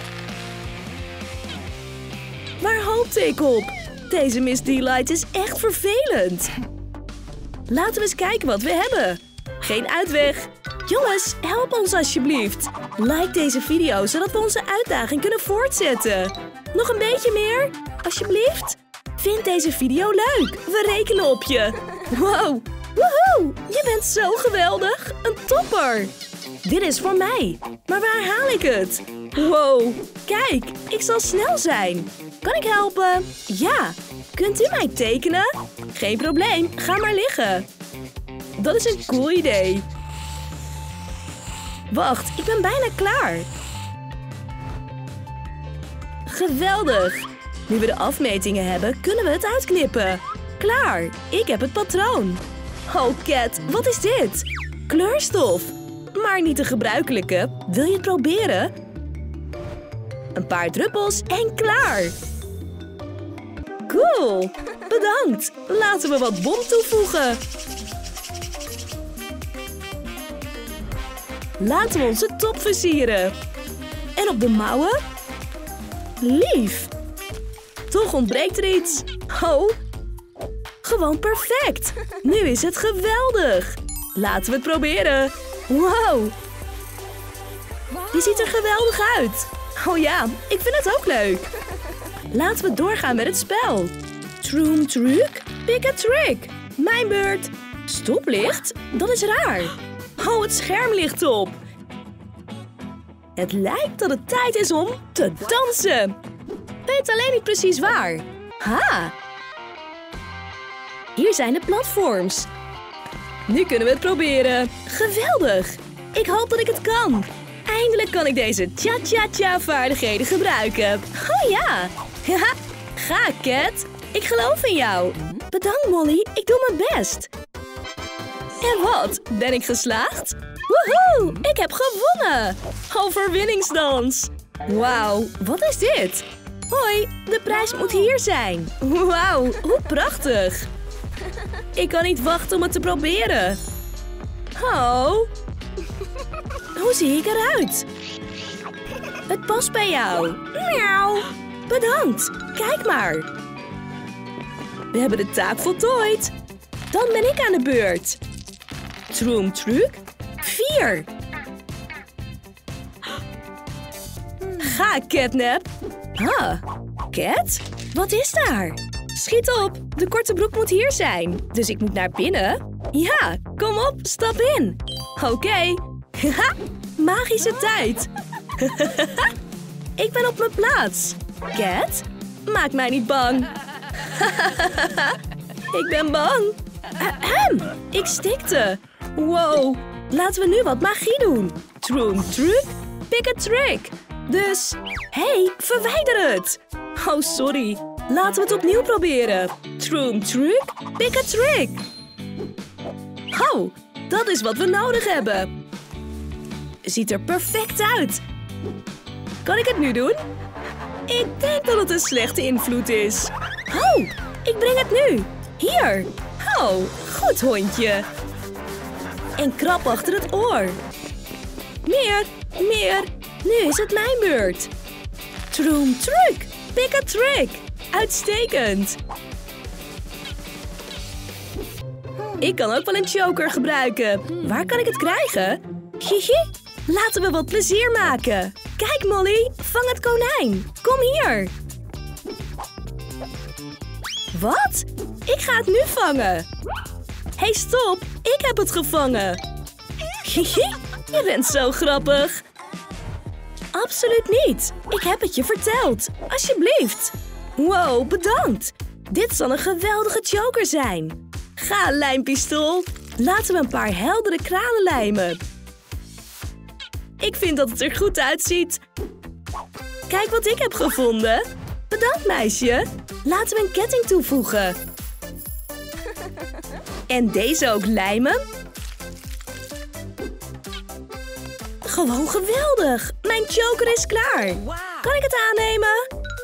Waar hoopte ik op? Deze Miss Delight is echt vervelend. Laten we eens kijken wat we hebben. Geen uitweg. Jongens, help ons alsjeblieft. Like deze video, zodat we onze uitdaging kunnen voortzetten. Nog een beetje meer, alsjeblieft. Vind deze video leuk. We rekenen op je. Wow. Woehoe. Je bent zo geweldig. Een topper. Dit is voor mij. Maar waar haal ik het? Wow. Kijk, ik zal snel zijn. Kan ik helpen? Ja. Kunt u mij tekenen? Geen probleem. Ga maar liggen. Dat is een cool idee. Wacht, ik ben bijna klaar. Geweldig. Nu we de afmetingen hebben, kunnen we het uitknippen. Klaar. Ik heb het patroon. Oh, Cat, wat is dit? Kleurstof. Maar niet de gebruikelijke. Wil je het proberen? Een paar druppels en klaar. Cool. Bedankt. Laten we wat bom toevoegen. Laten we onze top versieren. En op de mouwen? Lief. Toch ontbreekt er iets. Oh. Gewoon perfect. Nu is het geweldig. Laten we het proberen. Wow. Die ziet er geweldig uit. Oh ja, ik vind het ook leuk. Laten we doorgaan met het spel. Troom truc, pick a trick. Mijn beurt. Stoplicht? Dat is raar. Oh, het scherm ligt op. Het lijkt dat het tijd is om te dansen. Weet alleen niet precies waar. Ha! Hier zijn de platforms. Nu kunnen we het proberen. Geweldig. Ik hoop dat ik het kan. Eindelijk kan ik deze cha-cha-cha vaardigheden gebruiken. Oh ja. Haha. Ga, Cat. Ik geloof in jou. Bedankt, Molly. Ik doe mijn best. En wat? Ben ik geslaagd? Woehoe! Ik heb gewonnen! Overwinningsdans! Wauw, wat is dit? Hoi, de prijs moet hier zijn. Wauw, hoe prachtig! Ik kan niet wachten om het te proberen. Oh. Hoe zie ik eruit? Het past bij jou. Miauw. Bedankt. Kijk maar. We hebben de taak voltooid. Dan ben ik aan de beurt. Troom Truc 4. Ga, Catnap. Cat? Wat is daar? Schiet op, de korte broek moet hier zijn. Dus ik moet naar binnen? Ja, kom op, stap in. Oké. Magische tijd. Ik ben op mijn plaats. Cat, maak mij niet bang. Ik ben bang. Ik stikte. Wow, laten we nu wat magie doen. Troom Truc, pick a trick. Dus, hey, verwijder het. Oh, sorry. Laten we het opnieuw proberen. Troom Truc, pick a trick. Oh, dat is wat we nodig hebben. Ziet er perfect uit. Kan ik het nu doen? Ik denk dat het een slechte invloed is. Oh, ik breng het nu. Hier. Oh, goed hondje. En krap achter het oor. Meer, meer. Nu is het mijn beurt. Troom Truc, pick a trick. Uitstekend. Ik kan ook wel een choker gebruiken. Waar kan ik het krijgen? Hihi, laten we wat plezier maken. Kijk Molly, vang het konijn. Kom hier. Wat? Ik ga het nu vangen. Hey, stop. Ik heb het gevangen. Hihi, je bent zo grappig. Absoluut niet. Ik heb het je verteld. Alsjeblieft. Wow, bedankt. Dit zal een geweldige choker zijn. Ga, lijmpistool. Laten we een paar heldere kralen lijmen. Ik vind dat het er goed uitziet. Kijk wat ik heb gevonden. Bedankt, meisje. Laten we een ketting toevoegen. En deze ook lijmen. Gewoon geweldig. Mijn choker is klaar. Kan ik het aannemen?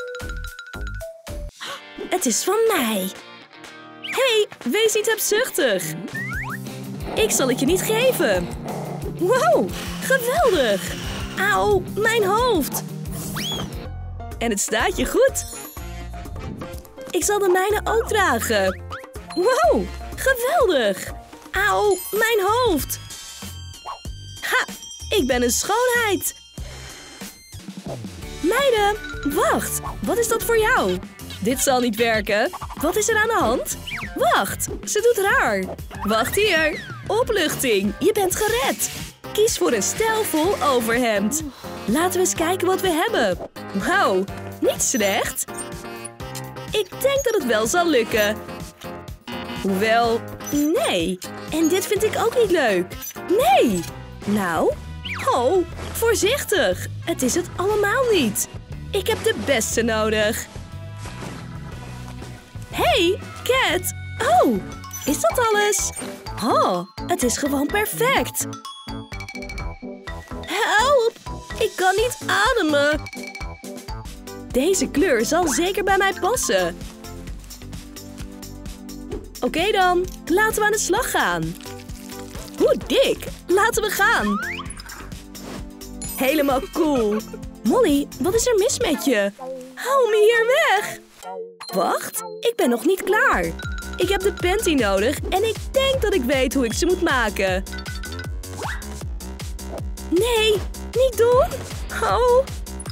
Het is van mij. Hey, wees niet hebzuchtig. Ik zal het je niet geven. Wow, geweldig. Auw, mijn hoofd. En het staat je goed. Ik zal de mijne ook dragen. Wow, geweldig. Auw, mijn hoofd. Ha, ik ben een schoonheid. Meiden, wacht. Wat is dat voor jou? Dit zal niet werken. Wat is er aan de hand? Wacht, ze doet raar. Wacht hier. Opluchting, je bent gered. Kies voor een stijlvol overhemd. Laten we eens kijken wat we hebben. Wauw, niet slecht. Ik denk dat het wel zal lukken. Hoewel, nee. En dit vind ik ook niet leuk. Nee. Nou, oh, voorzichtig. Het is het allemaal niet. Ik heb de beste nodig. Hey, Cat. Oh, is dat alles? Oh, het is gewoon perfect. Help, ik kan niet ademen. Deze kleur zal zeker bij mij passen. Oké dan, laten we aan de slag gaan. Hoe dik, laten we gaan. Helemaal cool. Molly, wat is er mis met je? Hou me hier weg. Wacht, ik ben nog niet klaar. Ik heb de panty nodig en ik denk dat ik weet hoe ik ze moet maken. Nee, niet doen. Oh.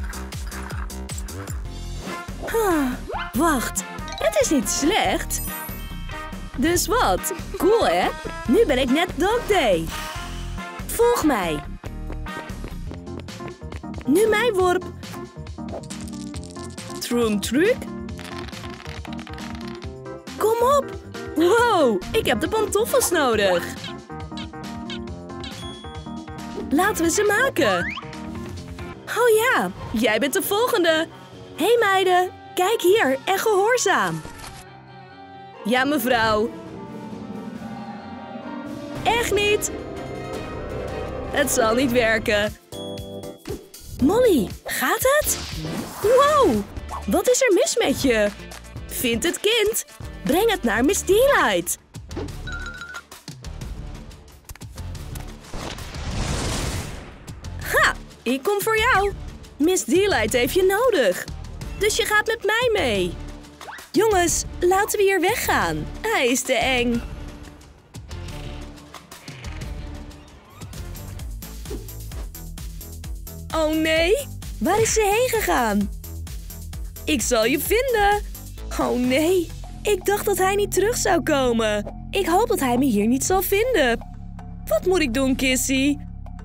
Wacht, het is niet slecht. Dus wat? Cool, hè? Nu ben ik net Dog Day. Volg mij. Nu mijn worp. Troom Truc. Kom op. Wow, ik heb de pantoffels nodig. Laten we ze maken. Oh ja, jij bent de volgende. Hey meiden, kijk hier en gehoorzaam. Ja, mevrouw. Echt niet. Het zal niet werken. Molly, gaat het? Wow, wat is er mis met je? Vind het kind. Breng het naar Miss Delight. Ha, ik kom voor jou. Miss Delight heeft je nodig. Dus je gaat met mij mee. Jongens, laten we hier weggaan. Hij is te eng. Oh nee, waar is ze heen gegaan? Ik zal je vinden. Oh nee, ik dacht dat hij niet terug zou komen. Ik hoop dat hij me hier niet zal vinden. Wat moet ik doen, Kissy?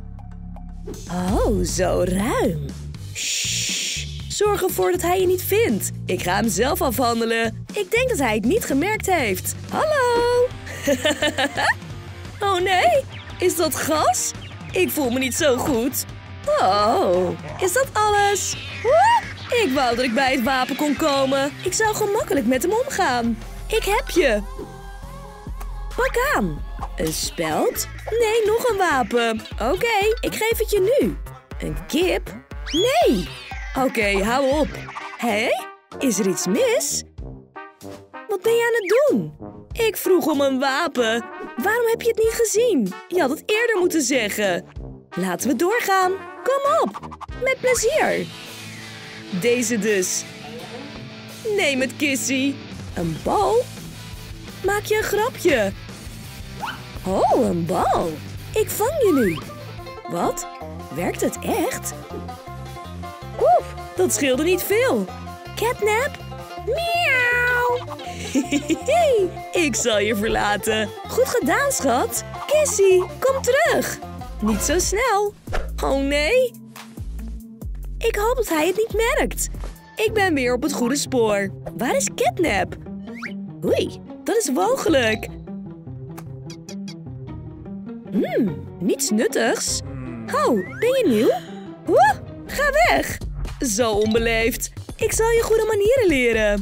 Oh, zo ruim. Shh, zorg ervoor dat hij je niet vindt. Ik ga hem zelf afhandelen. Ik denk dat hij het niet gemerkt heeft. Hallo? Oh nee, is dat gas? Ik voel me niet zo goed. Oh, is dat alles? Ik wou dat ik bij het wapen kon komen. Ik zou gemakkelijk met hem omgaan. Ik heb je. Pak aan. Een speld? Nee, nog een wapen. Oké, ik geef het je nu. Een kip? Nee. Oké, hou op. Hé? Is er iets mis? Wat ben je aan het doen? Ik vroeg om een wapen. Waarom heb je het niet gezien? Je had het eerder moeten zeggen. Laten we doorgaan. Kom op. Met plezier. Deze dus. Neem het, Kissy. Een bal? Maak je een grapje? Oh, een bal. Ik vang je nu. Wat? Werkt het echt? Oef, dat scheelde niet veel. Catnap? Miauw. Ik zal je verlaten. Goed gedaan, schat. Kissy, kom terug. Niet zo snel. Oh nee. Ik hoop dat hij het niet merkt. Ik ben weer op het goede spoor. Waar is Catnap? Oei, dat is walgelijk. Niets nuttigs. Oh, ben je nieuw? Ga weg. Zo onbeleefd. Ik zal je goede manieren leren.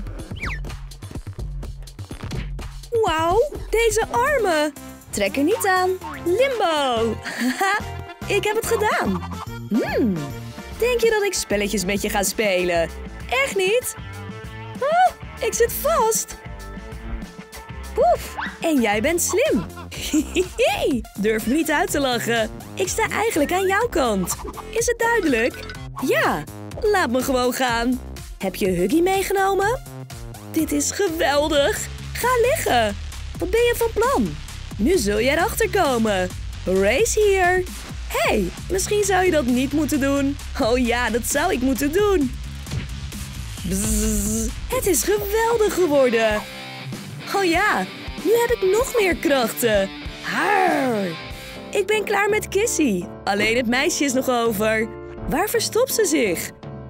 Wauw, deze armen. Trek er niet aan. Limbo. Haha, ik heb het gedaan. Denk je dat ik spelletjes met je ga spelen? Echt niet? Ik zit vast. Oef, en jij bent slim. Durf me niet uit te lachen. Ik sta eigenlijk aan jouw kant. Is het duidelijk? Ja, laat me gewoon gaan. Heb je Huggy meegenomen? Dit is geweldig. Ga liggen. Wat ben je van plan? Nu zul je erachter komen. Race hier. Hey, misschien zou je dat niet moeten doen. Oh ja, dat zou ik moeten doen. Bzzz, het is geweldig geworden. Oh ja, nu heb ik nog meer krachten. Haar. Ik ben klaar met Kissy. Alleen het meisje is nog over. Waar verstopt ze zich?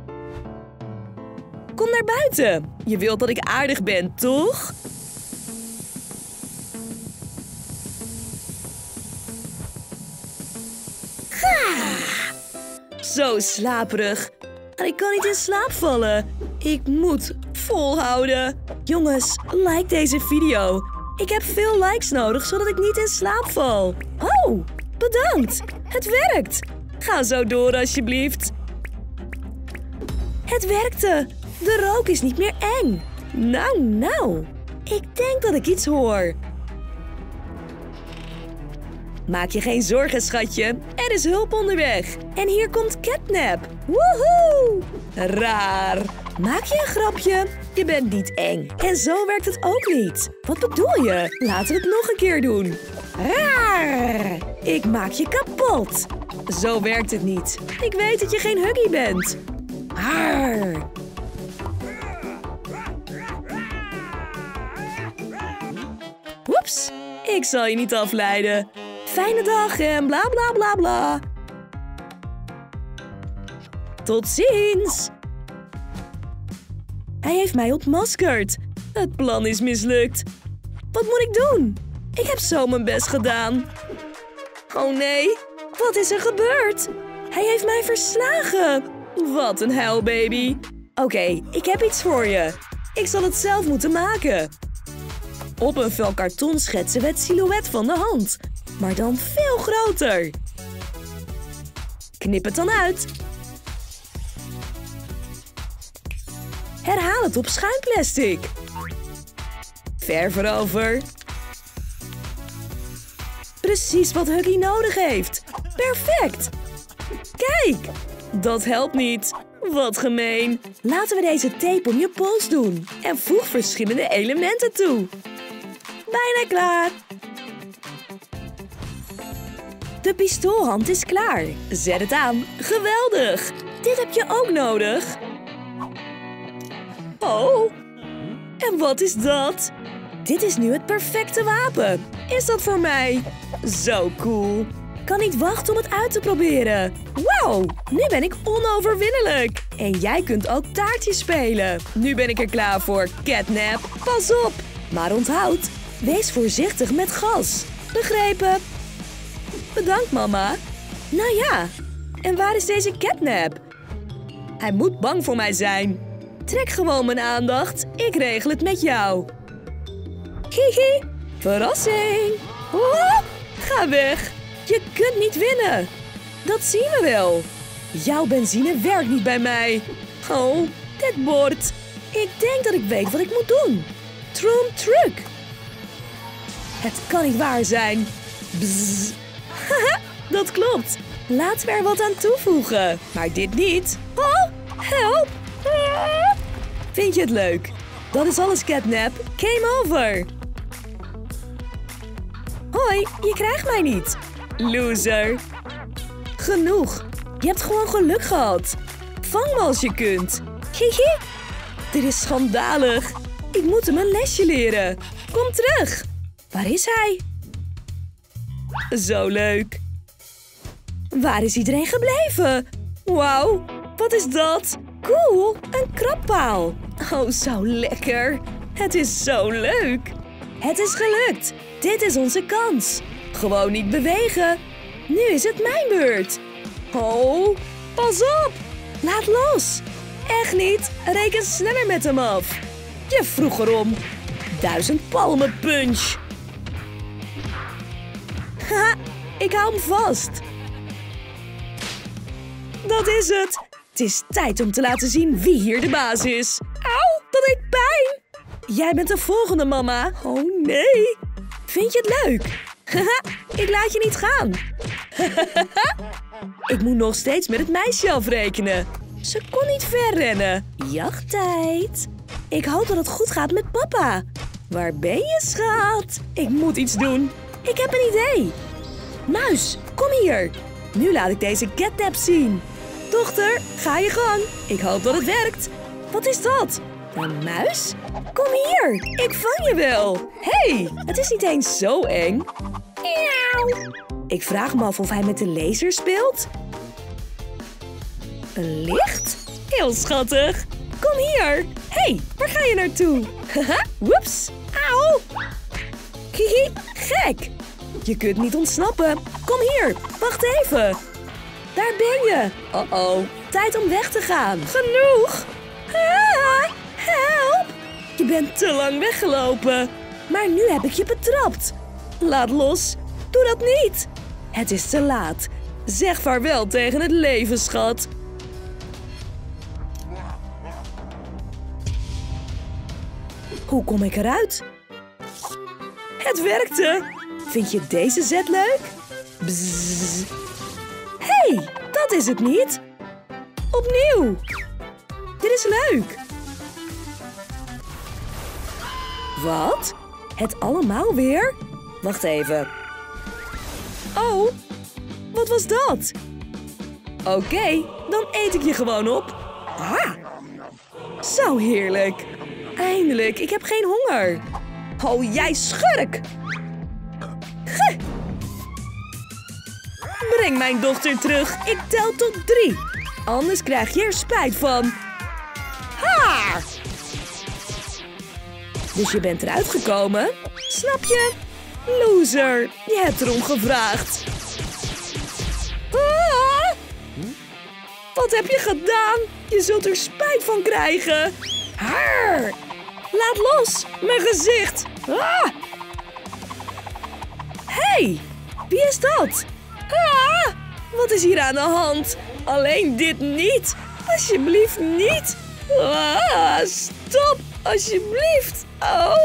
Kom naar buiten. Je wilt dat ik aardig ben, toch? Zo slaperig. Maar ik kan niet in slaap vallen. Ik moet volhouden. Jongens, like deze video. Ik heb veel likes nodig, zodat ik niet in slaap val. Oh, bedankt. Het werkt. Ga zo door, alsjeblieft. Het werkte. De rook is niet meer eng. Nou. Ik denk dat ik iets hoor. Maak je geen zorgen, schatje. Er is hulp onderweg. En hier komt Catnap. Woehoe! Raar. Maak je een grapje? Je bent niet eng. En zo werkt het ook niet. Wat bedoel je? Laten we het nog een keer doen. Raar. Ik maak je kapot. Zo werkt het niet. Ik weet dat je geen Huggy bent. Haar. Oeps. Ik zal je niet afleiden. Fijne dag en bla bla bla bla. Tot ziens. Hij heeft mij ontmaskerd. Het plan is mislukt. Wat moet ik doen? Ik heb zo mijn best gedaan. Oh nee, wat is er gebeurd? Hij heeft mij verslagen. Wat een huilbaby. Oké, ik heb iets voor je. Ik zal het zelf moeten maken. Op een vel karton schetsen we het silhouet van de hand. Maar dan veel groter. Knip het dan uit. Herhaal het op schuin plastic. Verf erover. Precies wat Huggy nodig heeft. Perfect. Kijk, dat helpt niet. Wat gemeen. Laten we deze tape om je pols doen. En voeg verschillende elementen toe. Bijna klaar. De pistoolhand is klaar. Zet het aan. Geweldig. Dit heb je ook nodig. Oh. En wat is dat? Dit is nu het perfecte wapen. Is dat voor mij? Zo cool. Kan niet wachten om het uit te proberen. Wauw, nu ben ik onoverwinnelijk. En jij kunt ook taartjes spelen. Nu ben ik er klaar voor, Catnap. Pas op. Maar onthoud, wees voorzichtig met gas. Begrepen? Bedankt, mama. Nou ja, en waar is deze Catnap? Hij moet bang voor mij zijn. Trek gewoon mijn aandacht. Ik regel het met jou. Hihi, verrassing. Oh, ga weg. Je kunt niet winnen. Dat zien we wel. Jouw benzine werkt niet bij mij. Oh, dit bord. Ik denk dat ik weet wat ik moet doen. Troom Truck. Het kan niet waar zijn. Bzzz. Haha, dat klopt. Laten we er wat aan toevoegen. Maar dit niet. Oh, help. Vind je het leuk? Dat is alles, Catnap. Game over. Hoi, je krijgt mij niet. Loser. Genoeg. Je hebt gewoon geluk gehad. Vang me als je kunt. Hihi. Dit is schandalig. Ik moet hem een lesje leren. Kom terug. Waar is hij? Zo leuk. Waar is iedereen gebleven? Wauw, wat is dat? Cool, een krabpaal. Oh, zo lekker. Het is zo leuk. Het is gelukt. Dit is onze kans. Gewoon niet bewegen. Nu is het mijn beurt. Oh, pas op. Laat los. Echt niet. Reken sneller met hem af. Je vroeg erom. 1000 palmen punch. Haha, ik hou hem vast. Dat is het. Het is tijd om te laten zien wie hier de baas is. Auw, dat deed pijn. Jij bent de volgende, mama. Oh nee. Vind je het leuk? Haha, ik laat je niet gaan. Ik moet nog steeds met het meisje afrekenen. Ze kon niet ver rennen. Jachttijd. Ik hoop dat het goed gaat met papa. Waar ben je, schat? Ik moet iets doen. Ik heb een idee. Muis, kom hier. Nu laat ik deze Catnap zien. Dochter, ga je gang. Ik hoop dat het werkt. Wat is dat? Een muis? Kom hier, ik vang je wel. Hé, het is niet eens zo eng. Miauw. Ik vraag me af of hij met de laser speelt. Een licht? Heel schattig. Kom hier. Hé, waar ga je naartoe? Haha, woeps. Auw. Hihi, gek. Je kunt niet ontsnappen. Kom hier, wacht even. Daar ben je. Oh-oh, tijd om weg te gaan. Genoeg. Ah, help. Je bent te lang weggelopen. Maar nu heb ik je betrapt. Laat los. Doe dat niet. Het is te laat. Zeg vaarwel tegen het leven, schat. Hoe kom ik eruit? Het werkte. Vind je deze zet leuk? Bzzz. Hé, dat is het niet. Opnieuw. Dit is leuk. Wat? Het allemaal weer? Wacht even. Oh, wat was dat? Oké, dan eet ik je gewoon op. Ah, zo heerlijk. Eindelijk, ik heb geen honger. Oh, jij schurk. Geh. Breng mijn dochter terug. Ik tel tot 3. Anders krijg je er spijt van. Ha! Dus je bent eruit gekomen? Snap je? Loser, je hebt erom gevraagd. Ah! Wat heb je gedaan? Je zult er spijt van krijgen. Haar! Laat los, mijn gezicht. Ah! Hey, wie is dat? Ah! Wat is hier aan de hand? Alleen dit niet. Alsjeblieft niet. Ah, stop, alsjeblieft. Oh.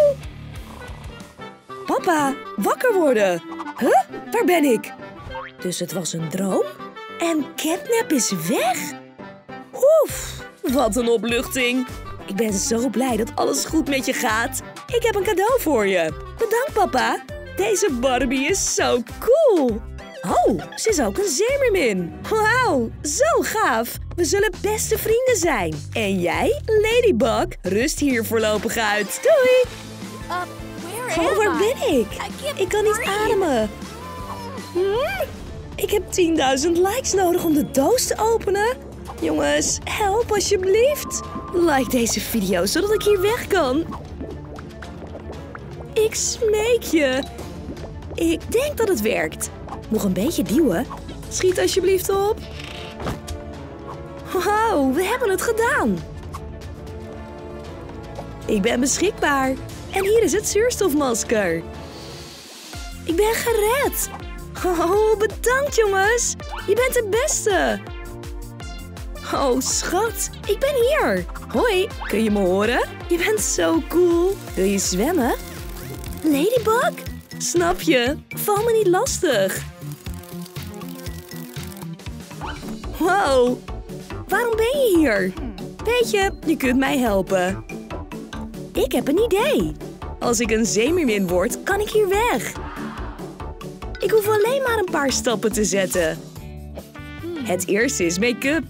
Papa, wakker worden. Huh? Waar ben ik? Dus het was een droom? En Catnap is weg? Oef, wat een opluchting. Ik ben zo blij dat alles goed met je gaat. Ik heb een cadeau voor je. Bedankt, papa. Deze Barbie is zo cool. Oh, ze is ook een zeemermin. Wauw, zo gaaf. We zullen beste vrienden zijn. En jij, Ladybug, rust hier voorlopig uit. Doei! Oh, waar ben ik? Ik kan niet ademen. Ik heb 10.000 likes nodig om de doos te openen. Jongens, help alsjeblieft. Like deze video, zodat ik hier weg kan. Ik smeek je. Ik denk dat het werkt. Nog een beetje duwen. Schiet alsjeblieft op. Wow, we hebben het gedaan. Ik ben beschikbaar. En hier is het zuurstofmasker. Ik ben gered. Oh, bedankt jongens. Je bent de beste. Oh, schat. Ik ben hier. Hoi, kun je me horen? Je bent zo cool. Wil je zwemmen? Ladybug? Snap je? Val me niet lastig. Wow. Waarom ben je hier? Weet je, je kunt mij helpen. Ik heb een idee. Als ik een zeemeermin word, kan ik hier weg. Ik hoef alleen maar een paar stappen te zetten. Het eerste is make-up.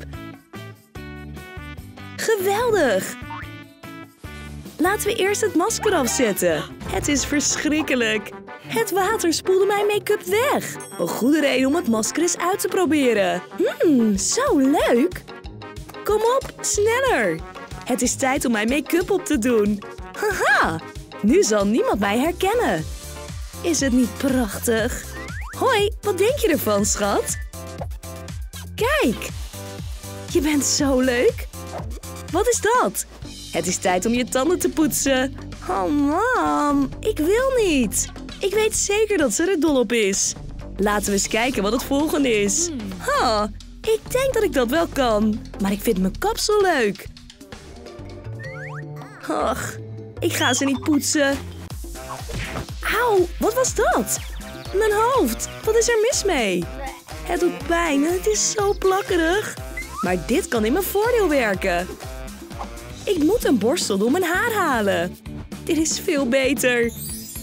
Geweldig! Laten we eerst het masker afzetten. Het is verschrikkelijk. Het water spoelde mijn make-up weg. Een goede reden om het masker eens uit te proberen. Zo leuk! Kom op, sneller! Het is tijd om mijn make-up op te doen. Haha! Nu zal niemand mij herkennen. Is het niet prachtig? Hoi, wat denk je ervan, schat? Kijk! Je bent zo leuk. Wat is dat? Het is tijd om je tanden te poetsen. Oh, mam, ik wil niet. Ik weet zeker dat ze er dol op is. Laten we eens kijken wat het volgende is. Ik denk dat ik dat wel kan. Maar ik vind mijn kapsel leuk. Ach, ik ga ze niet poetsen. Auw, wat was dat? Mijn hoofd, wat is er mis mee? Het doet pijn en het is zo plakkerig. Maar dit kan in mijn voordeel werken. Ik moet een borstel door mijn haar halen. Dit is veel beter.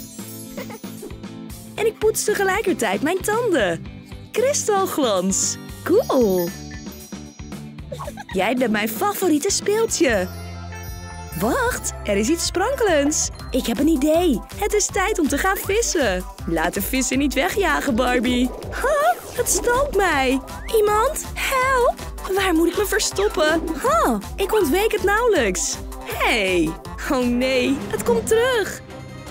En ik poets tegelijkertijd mijn tanden. Kristalglans. Cool. Jij bent mijn favoriete speeltje. Wacht, er is iets sprankelends. Ik heb een idee. Het is tijd om te gaan vissen. Laat de vissen niet wegjagen, Barbie. Het stalkt mij. Iemand, help. Waar moet ik me verstoppen? Ik ontweek het nauwelijks. Hey. Oh nee, het komt terug.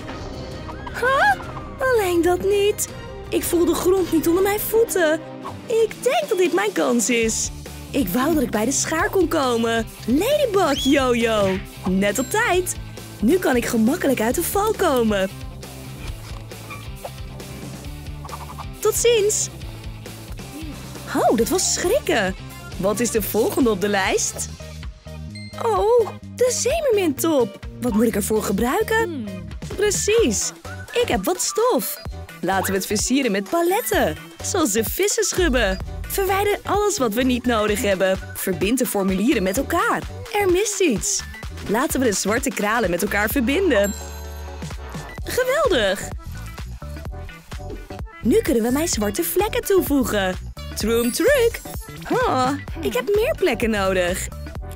Alleen dat niet. Ik voel de grond niet onder mijn voeten. Ik denk dat dit mijn kans is. Ik wou dat ik bij de schaar kon komen. Ladybug, yo-yo. Net op tijd. Nu kan ik gemakkelijk uit de val komen. Tot ziens. Oh, dat was schrikken. Wat is de volgende op de lijst? Oh, de zeemermintop. Wat moet ik ervoor gebruiken? Precies. Ik heb wat stof. Laten we het versieren met paletten. Zoals de vissen schubben. Verwijder alles wat we niet nodig hebben. Verbind de formulieren met elkaar. Er mist iets. Laten we de zwarte kralen met elkaar verbinden. Geweldig! Nu kunnen we mijn zwarte vlekken toevoegen. Troom truc! Ik heb meer plekken nodig.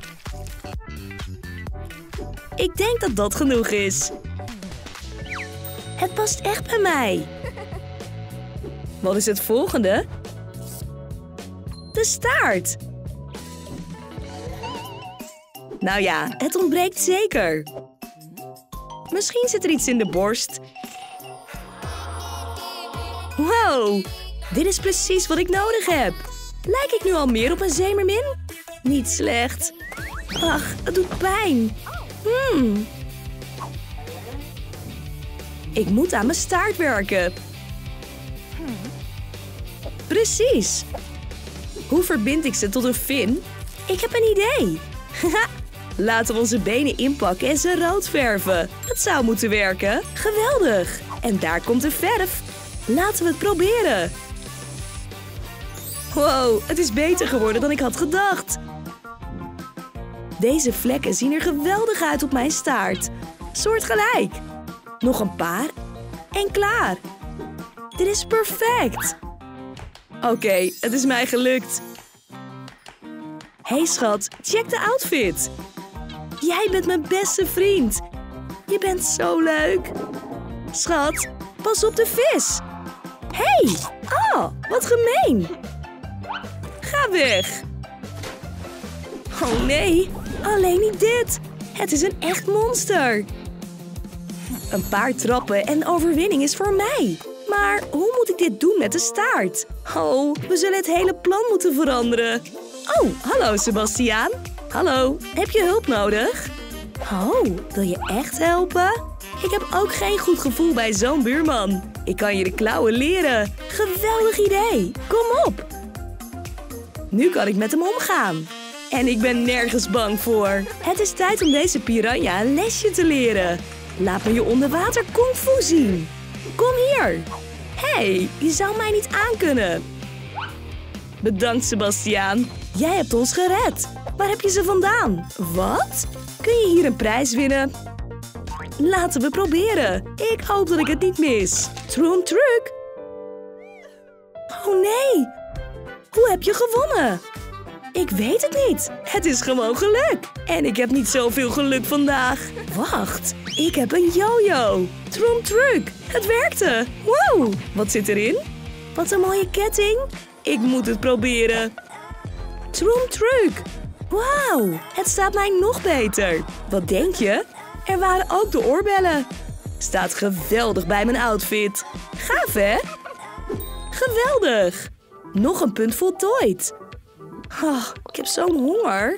Ik denk dat dat genoeg is. Het past echt bij mij. Wat is het volgende? De staart. Nou ja, het ontbreekt zeker. Misschien zit er iets in de borst. Wow, dit is precies wat ik nodig heb. Lijk ik nu al meer op een zeemermin? Niet slecht. Ach, het doet pijn. Ik moet aan mijn staart werken. Precies. Hoe verbind ik ze tot een vin? Ik heb een idee. Laten we onze benen inpakken en ze rood verven. Het zou moeten werken. Geweldig. En daar komt de verf. Laten we het proberen. Wow, het is beter geworden dan ik had gedacht. Deze vlekken zien er geweldig uit op mijn staart. Soortgelijk. Nog een paar. En klaar. Dit is perfect. Oké, het is mij gelukt. Hey schat, check de outfit. Jij bent mijn beste vriend. Je bent zo leuk. Schat, pas op de vis. Hey, oh, wat gemeen. Ga weg. Oh nee, alleen niet dit. Het is een echt monster. Een paar trappen en overwinning is voor mij. Maar hoe moet ik dit doen met de staart? Oh, we zullen het hele plan moeten veranderen. Oh, hallo Sebastiaan. Hallo, heb je hulp nodig? Oh, wil je echt helpen? Ik heb ook geen goed gevoel bij zo'n buurman. Ik kan je de klauwen leren. Geweldig idee. Kom op. Nu kan ik met hem omgaan. En ik ben nergens bang voor. Het is tijd om deze piranha een lesje te leren. Laat me je onderwater kung fu zien. Kom hier. Hey, je zou mij niet aankunnen. Bedankt, Sebastiaan. Jij hebt ons gered. Waar heb je ze vandaan? Wat? Kun je hier een prijs winnen? Laten we proberen. Ik hoop dat ik het niet mis. Troom Truck. Oh nee. Hoe heb je gewonnen? Ik weet het niet. Het is gewoon geluk. En ik heb niet zoveel geluk vandaag. Wacht, ik heb een yo-yo. Troom Truck. Het werkte. Wow, wat zit erin? Wat een mooie ketting. Ik moet het proberen. Troom Truck. Wauw, het staat mij nog beter. Wat denk je? Er waren ook de oorbellen. Staat geweldig bij mijn outfit. Gaaf, hè? Geweldig. Nog een punt voltooid. Oh, ik heb zo'n honger.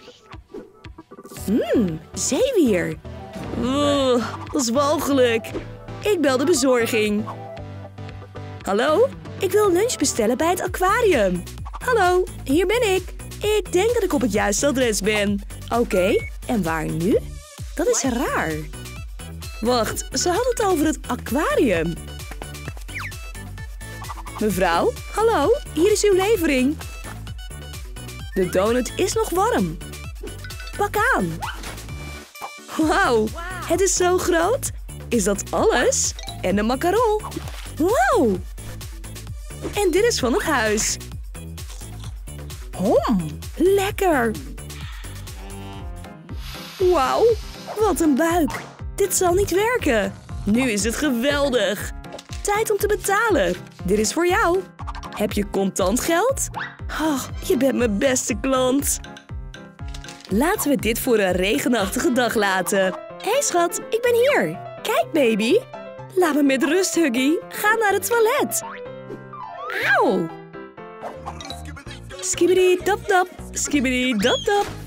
Zeewier. Dat is walgelijk. Ik bel de bezorging. Hallo? Ik wil lunch bestellen bij het aquarium. Hallo, hier ben ik. Ik denk dat ik op het juiste adres ben. Oké, en waar nu? Dat is raar. Wacht, ze had het over het aquarium. Mevrouw, hallo, hier is uw levering. De donut is nog warm. Pak aan. Wauw, het is zo groot. Is dat alles? En de macaron. Wauw. En dit is van het huis. Lekker. Wauw, wat een buik. Dit zal niet werken. Nu is het geweldig. Tijd om te betalen. Dit is voor jou. Heb je contant geld? Oh, je bent mijn beste klant. Laten we dit voor een regenachtige dag laten. Hé schat, ik ben hier. Kijk baby. Laat me met rust, Huggy. Ga naar het toilet. Auw. Skibidi dap dap. Skibidi dap dap.